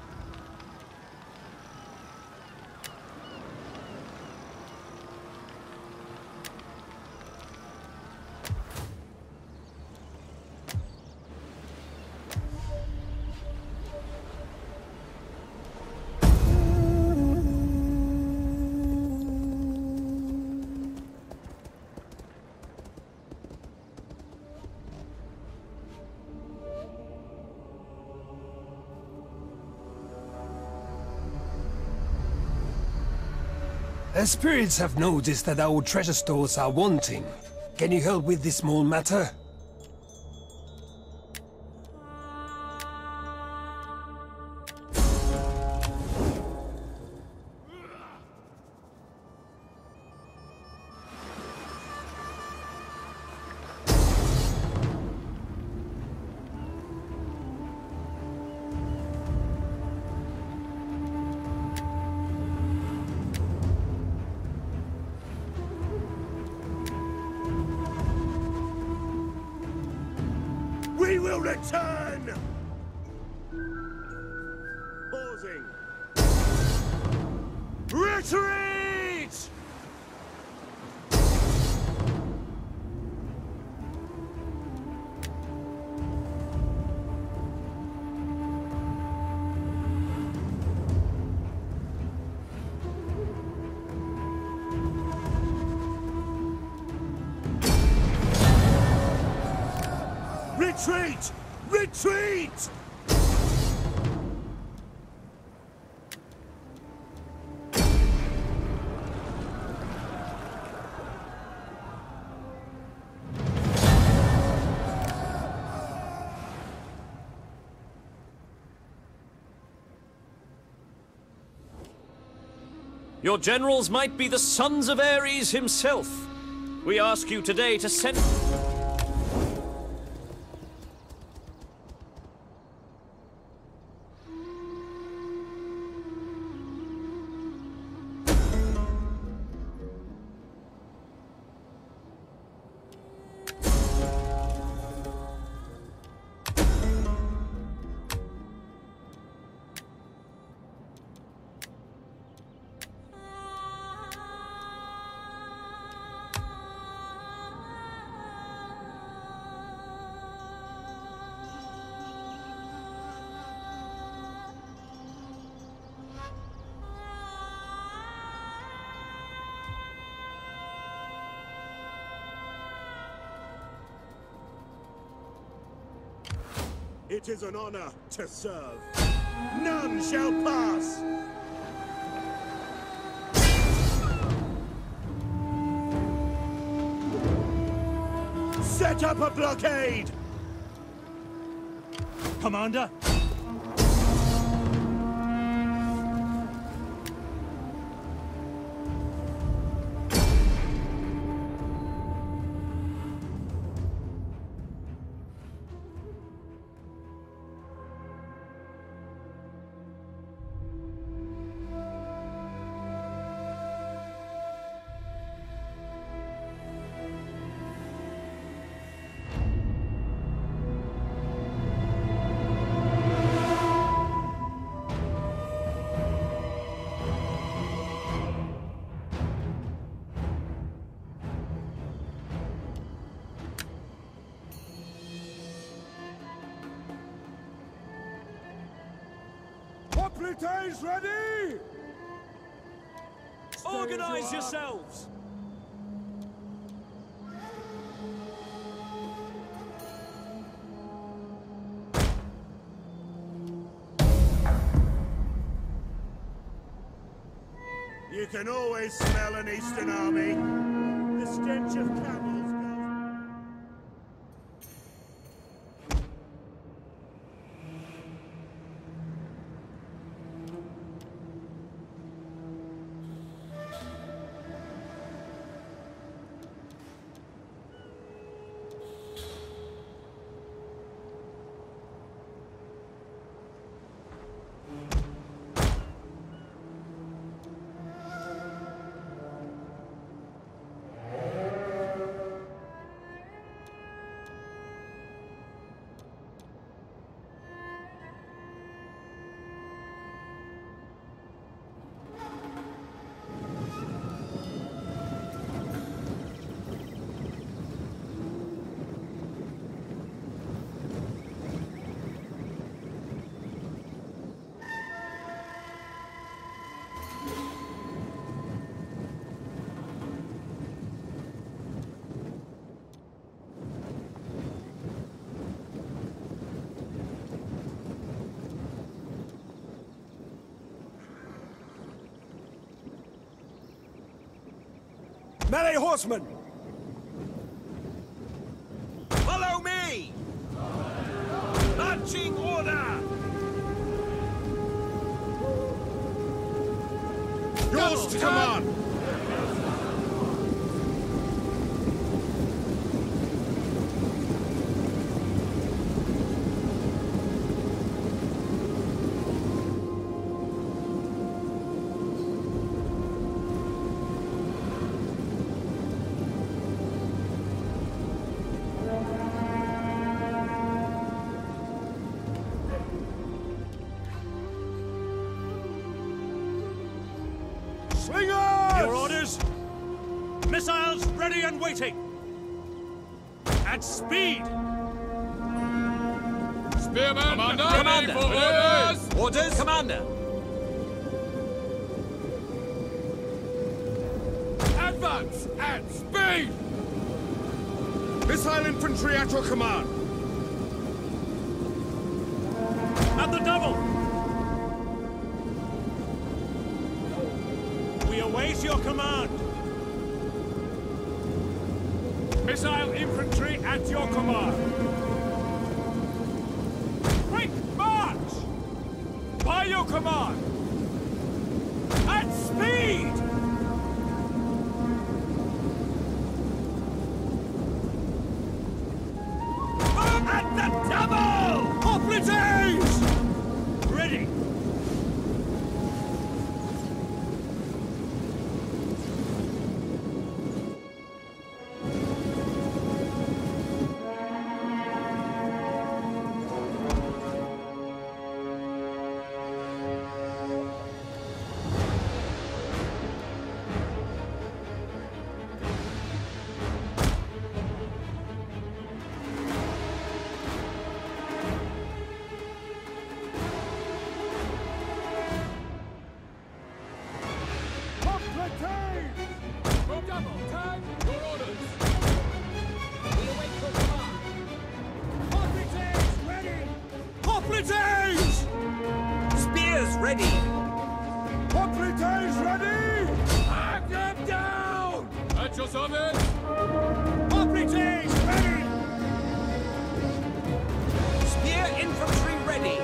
The spirits have noticed that our treasure stores are wanting. Can you help with this small matter? We will return! Retreat! Retreat! Retreat! Your generals might be the sons of Ares himself. We ask you today to send... It is an honor to serve. None shall pass! Set up a blockade! Commander? Hoplites ready! Organize yourselves! You can always smell an Eastern army. The stench of camels goes... Melee horsemen! Follow me! Marching order! Yours to command! Slingers! Your orders? Missiles ready and waiting! At speed! Spearman, Commander! ready for orders! Orders, Commander! Advance at speed! Missile infantry at your command! At the double! We await your command! Missile infantry at your command! Quick march! By your command! At speed! At the double! Hoplites! Ready! Hoplites! Spears ready! Hoplites ready! Hack them down! At your service! Hoplites ready! Spear infantry ready!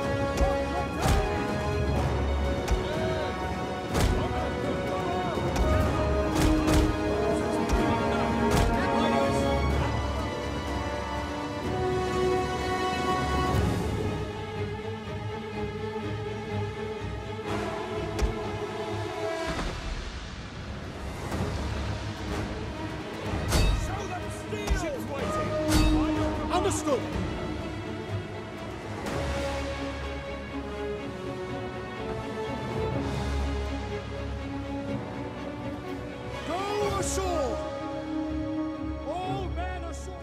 Understood! Go ashore! All men ashore!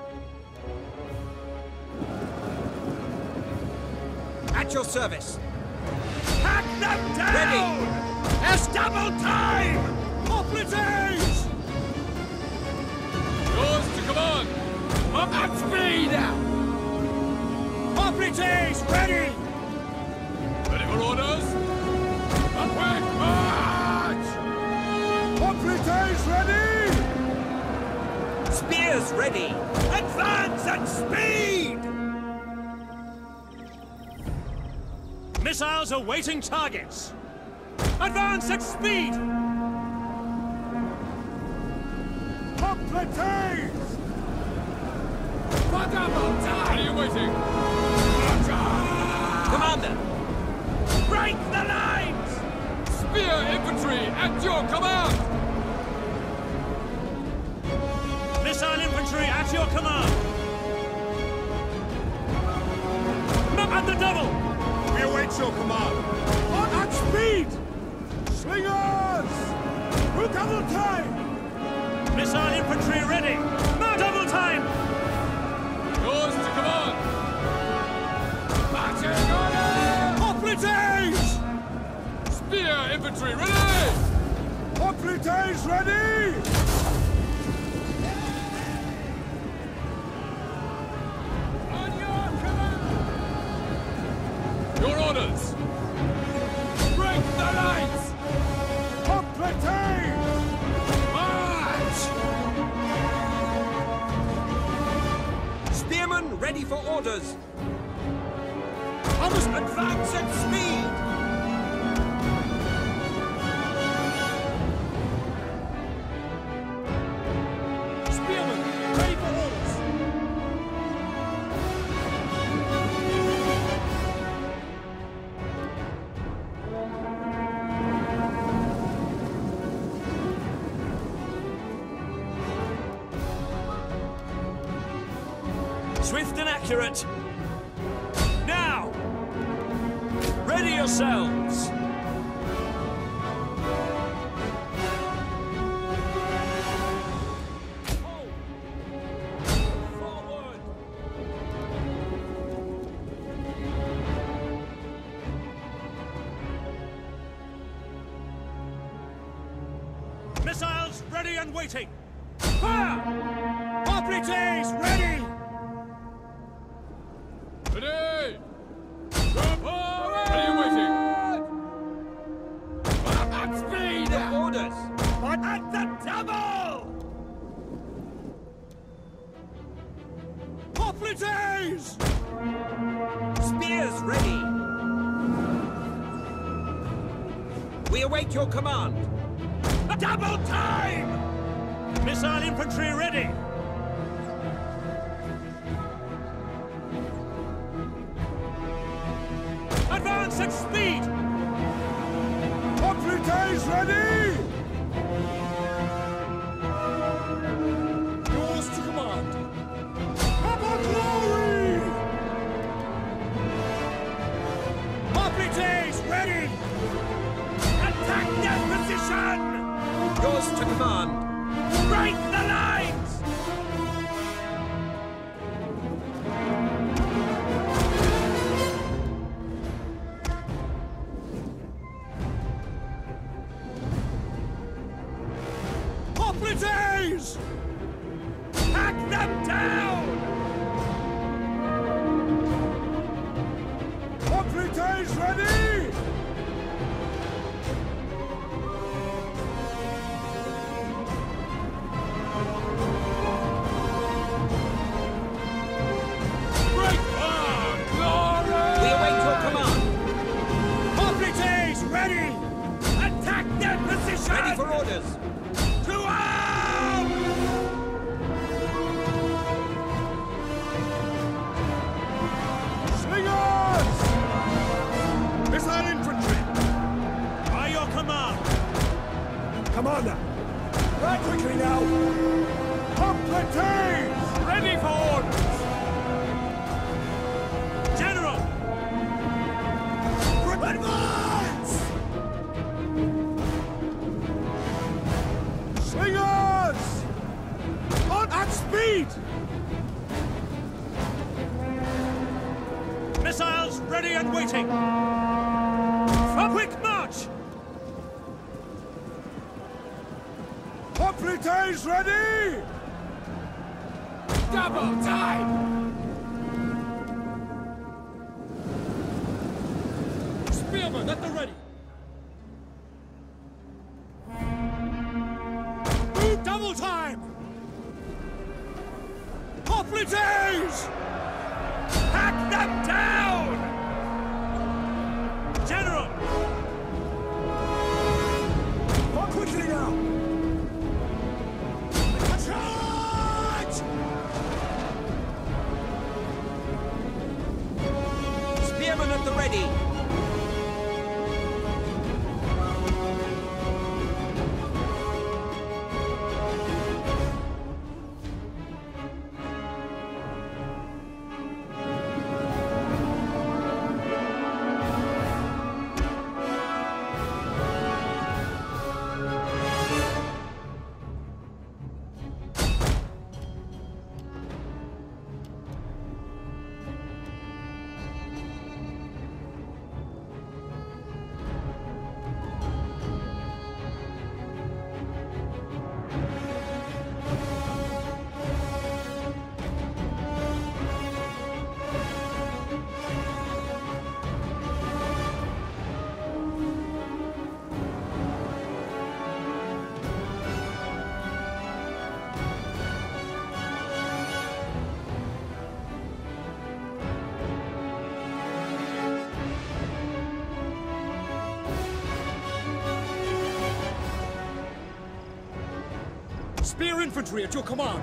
At your service! Hack them down! Ready! It's double time! Hoplites! Yours to command! Up at speed! Hoplites ready! Ready for orders? A quick march! Hoplites ready! Spears ready! Advance at speed! Missiles awaiting targets! Advance at speed! Hoplites! What are you waiting? Commander! Break the lines! Spear infantry at your command! Missile infantry at your command! At the double! We await your command! On at speed! Slingers! We'll double time! Missile infantry ready! Now double time! Yours to command! Marching orders! Hoplites! Spear infantry ready! Hoplites ready! On your command! Your orders! Break the lines! Hoplites! March! Spearmen ready for orders! I must advance at speed! Spearmen ready for orders! Swift and accurate! Now! Ready yourselves! Missiles ready and waiting! Fire! Hoplites ready! Ready! Ready and waiting! At speed! Orders! But at the double! Hoplites! Spears ready! We await your command! Double time! Missile infantry ready! Advance at speed! Hoplites ready! Yours to command. Double glory! Hoplites ready! Attack their position! Yours to command! Break the lines! Hoplites! Hack them down! Hoplites ready! We await your command! Hoplites ready! Attack their position! Ready for orders! To arm! Slingers! Missile infantry! By your command! Commander! Right quickly now! Hoplites! Ready for orders! General! Advance! Slingers! On at speed! Missiles ready and waiting! A quick march! Hoplites ready! Double time! Spearmen at the ready! Move double time! Hoplites! Hack them down! General! More quickly now! Charge! Spearmen at the ready! Spear infantry at your command!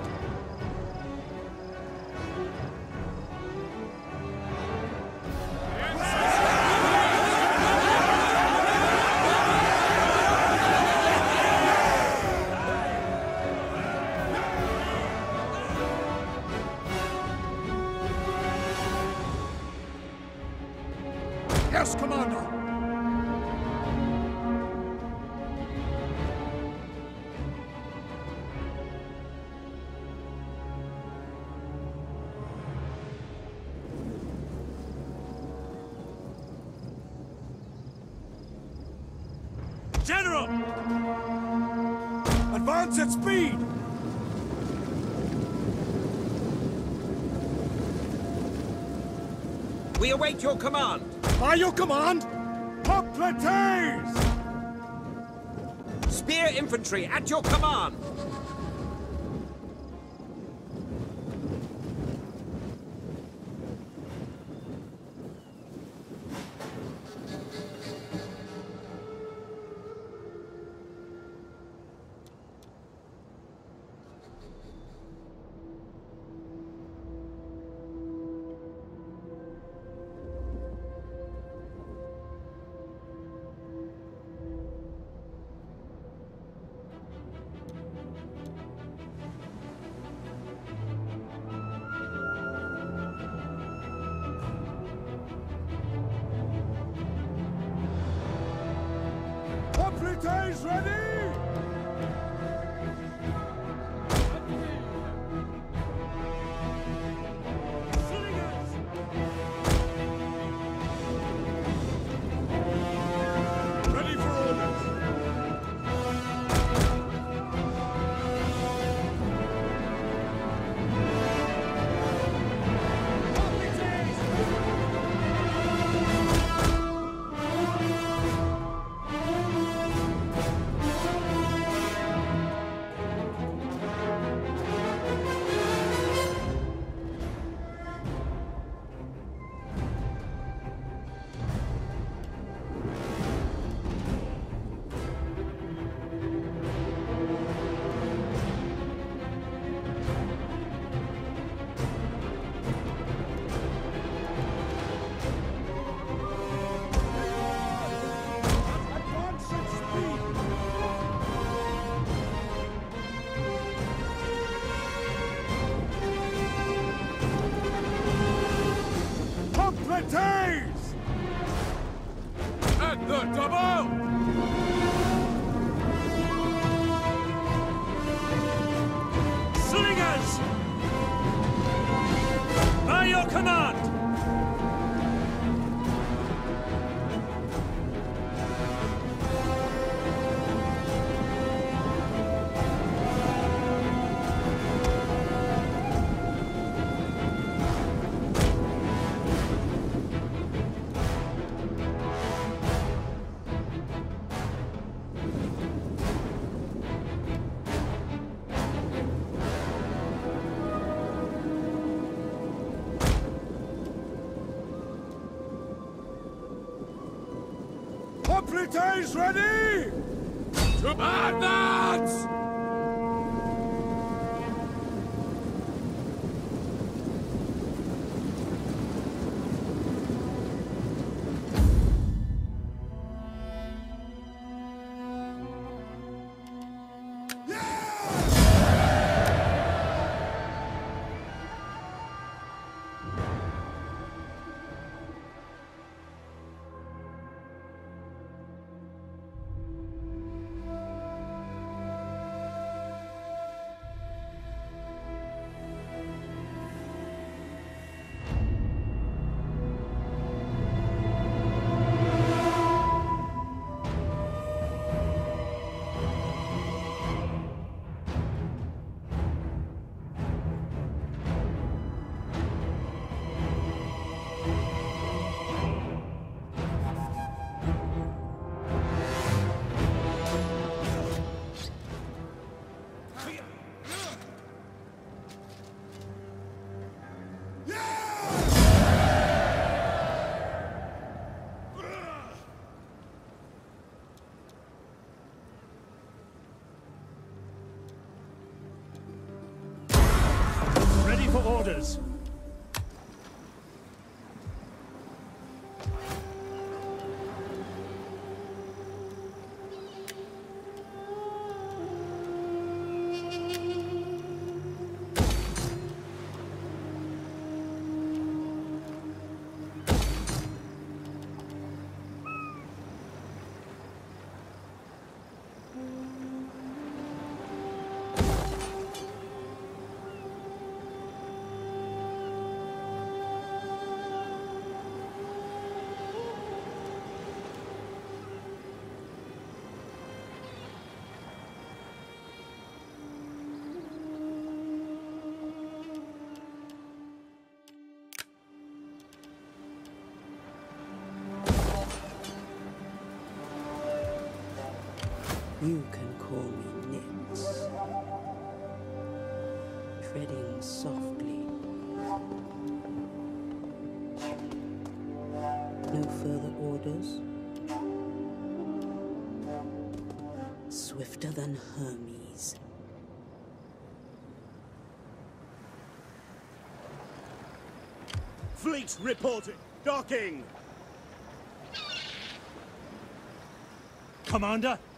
Yes, Commander! General! Advance at speed! We await your command! By your command! Hoplites! Spear infantry at your command! Hoplites ready! Ready for orders! Hoplites! At the double! Slingers! By your command! Hoplites ready! To advance! Ready for orders. You can call me Nix. Treading softly. No further orders? Swifter than Hermes. Fleet reporting. Docking. Commander,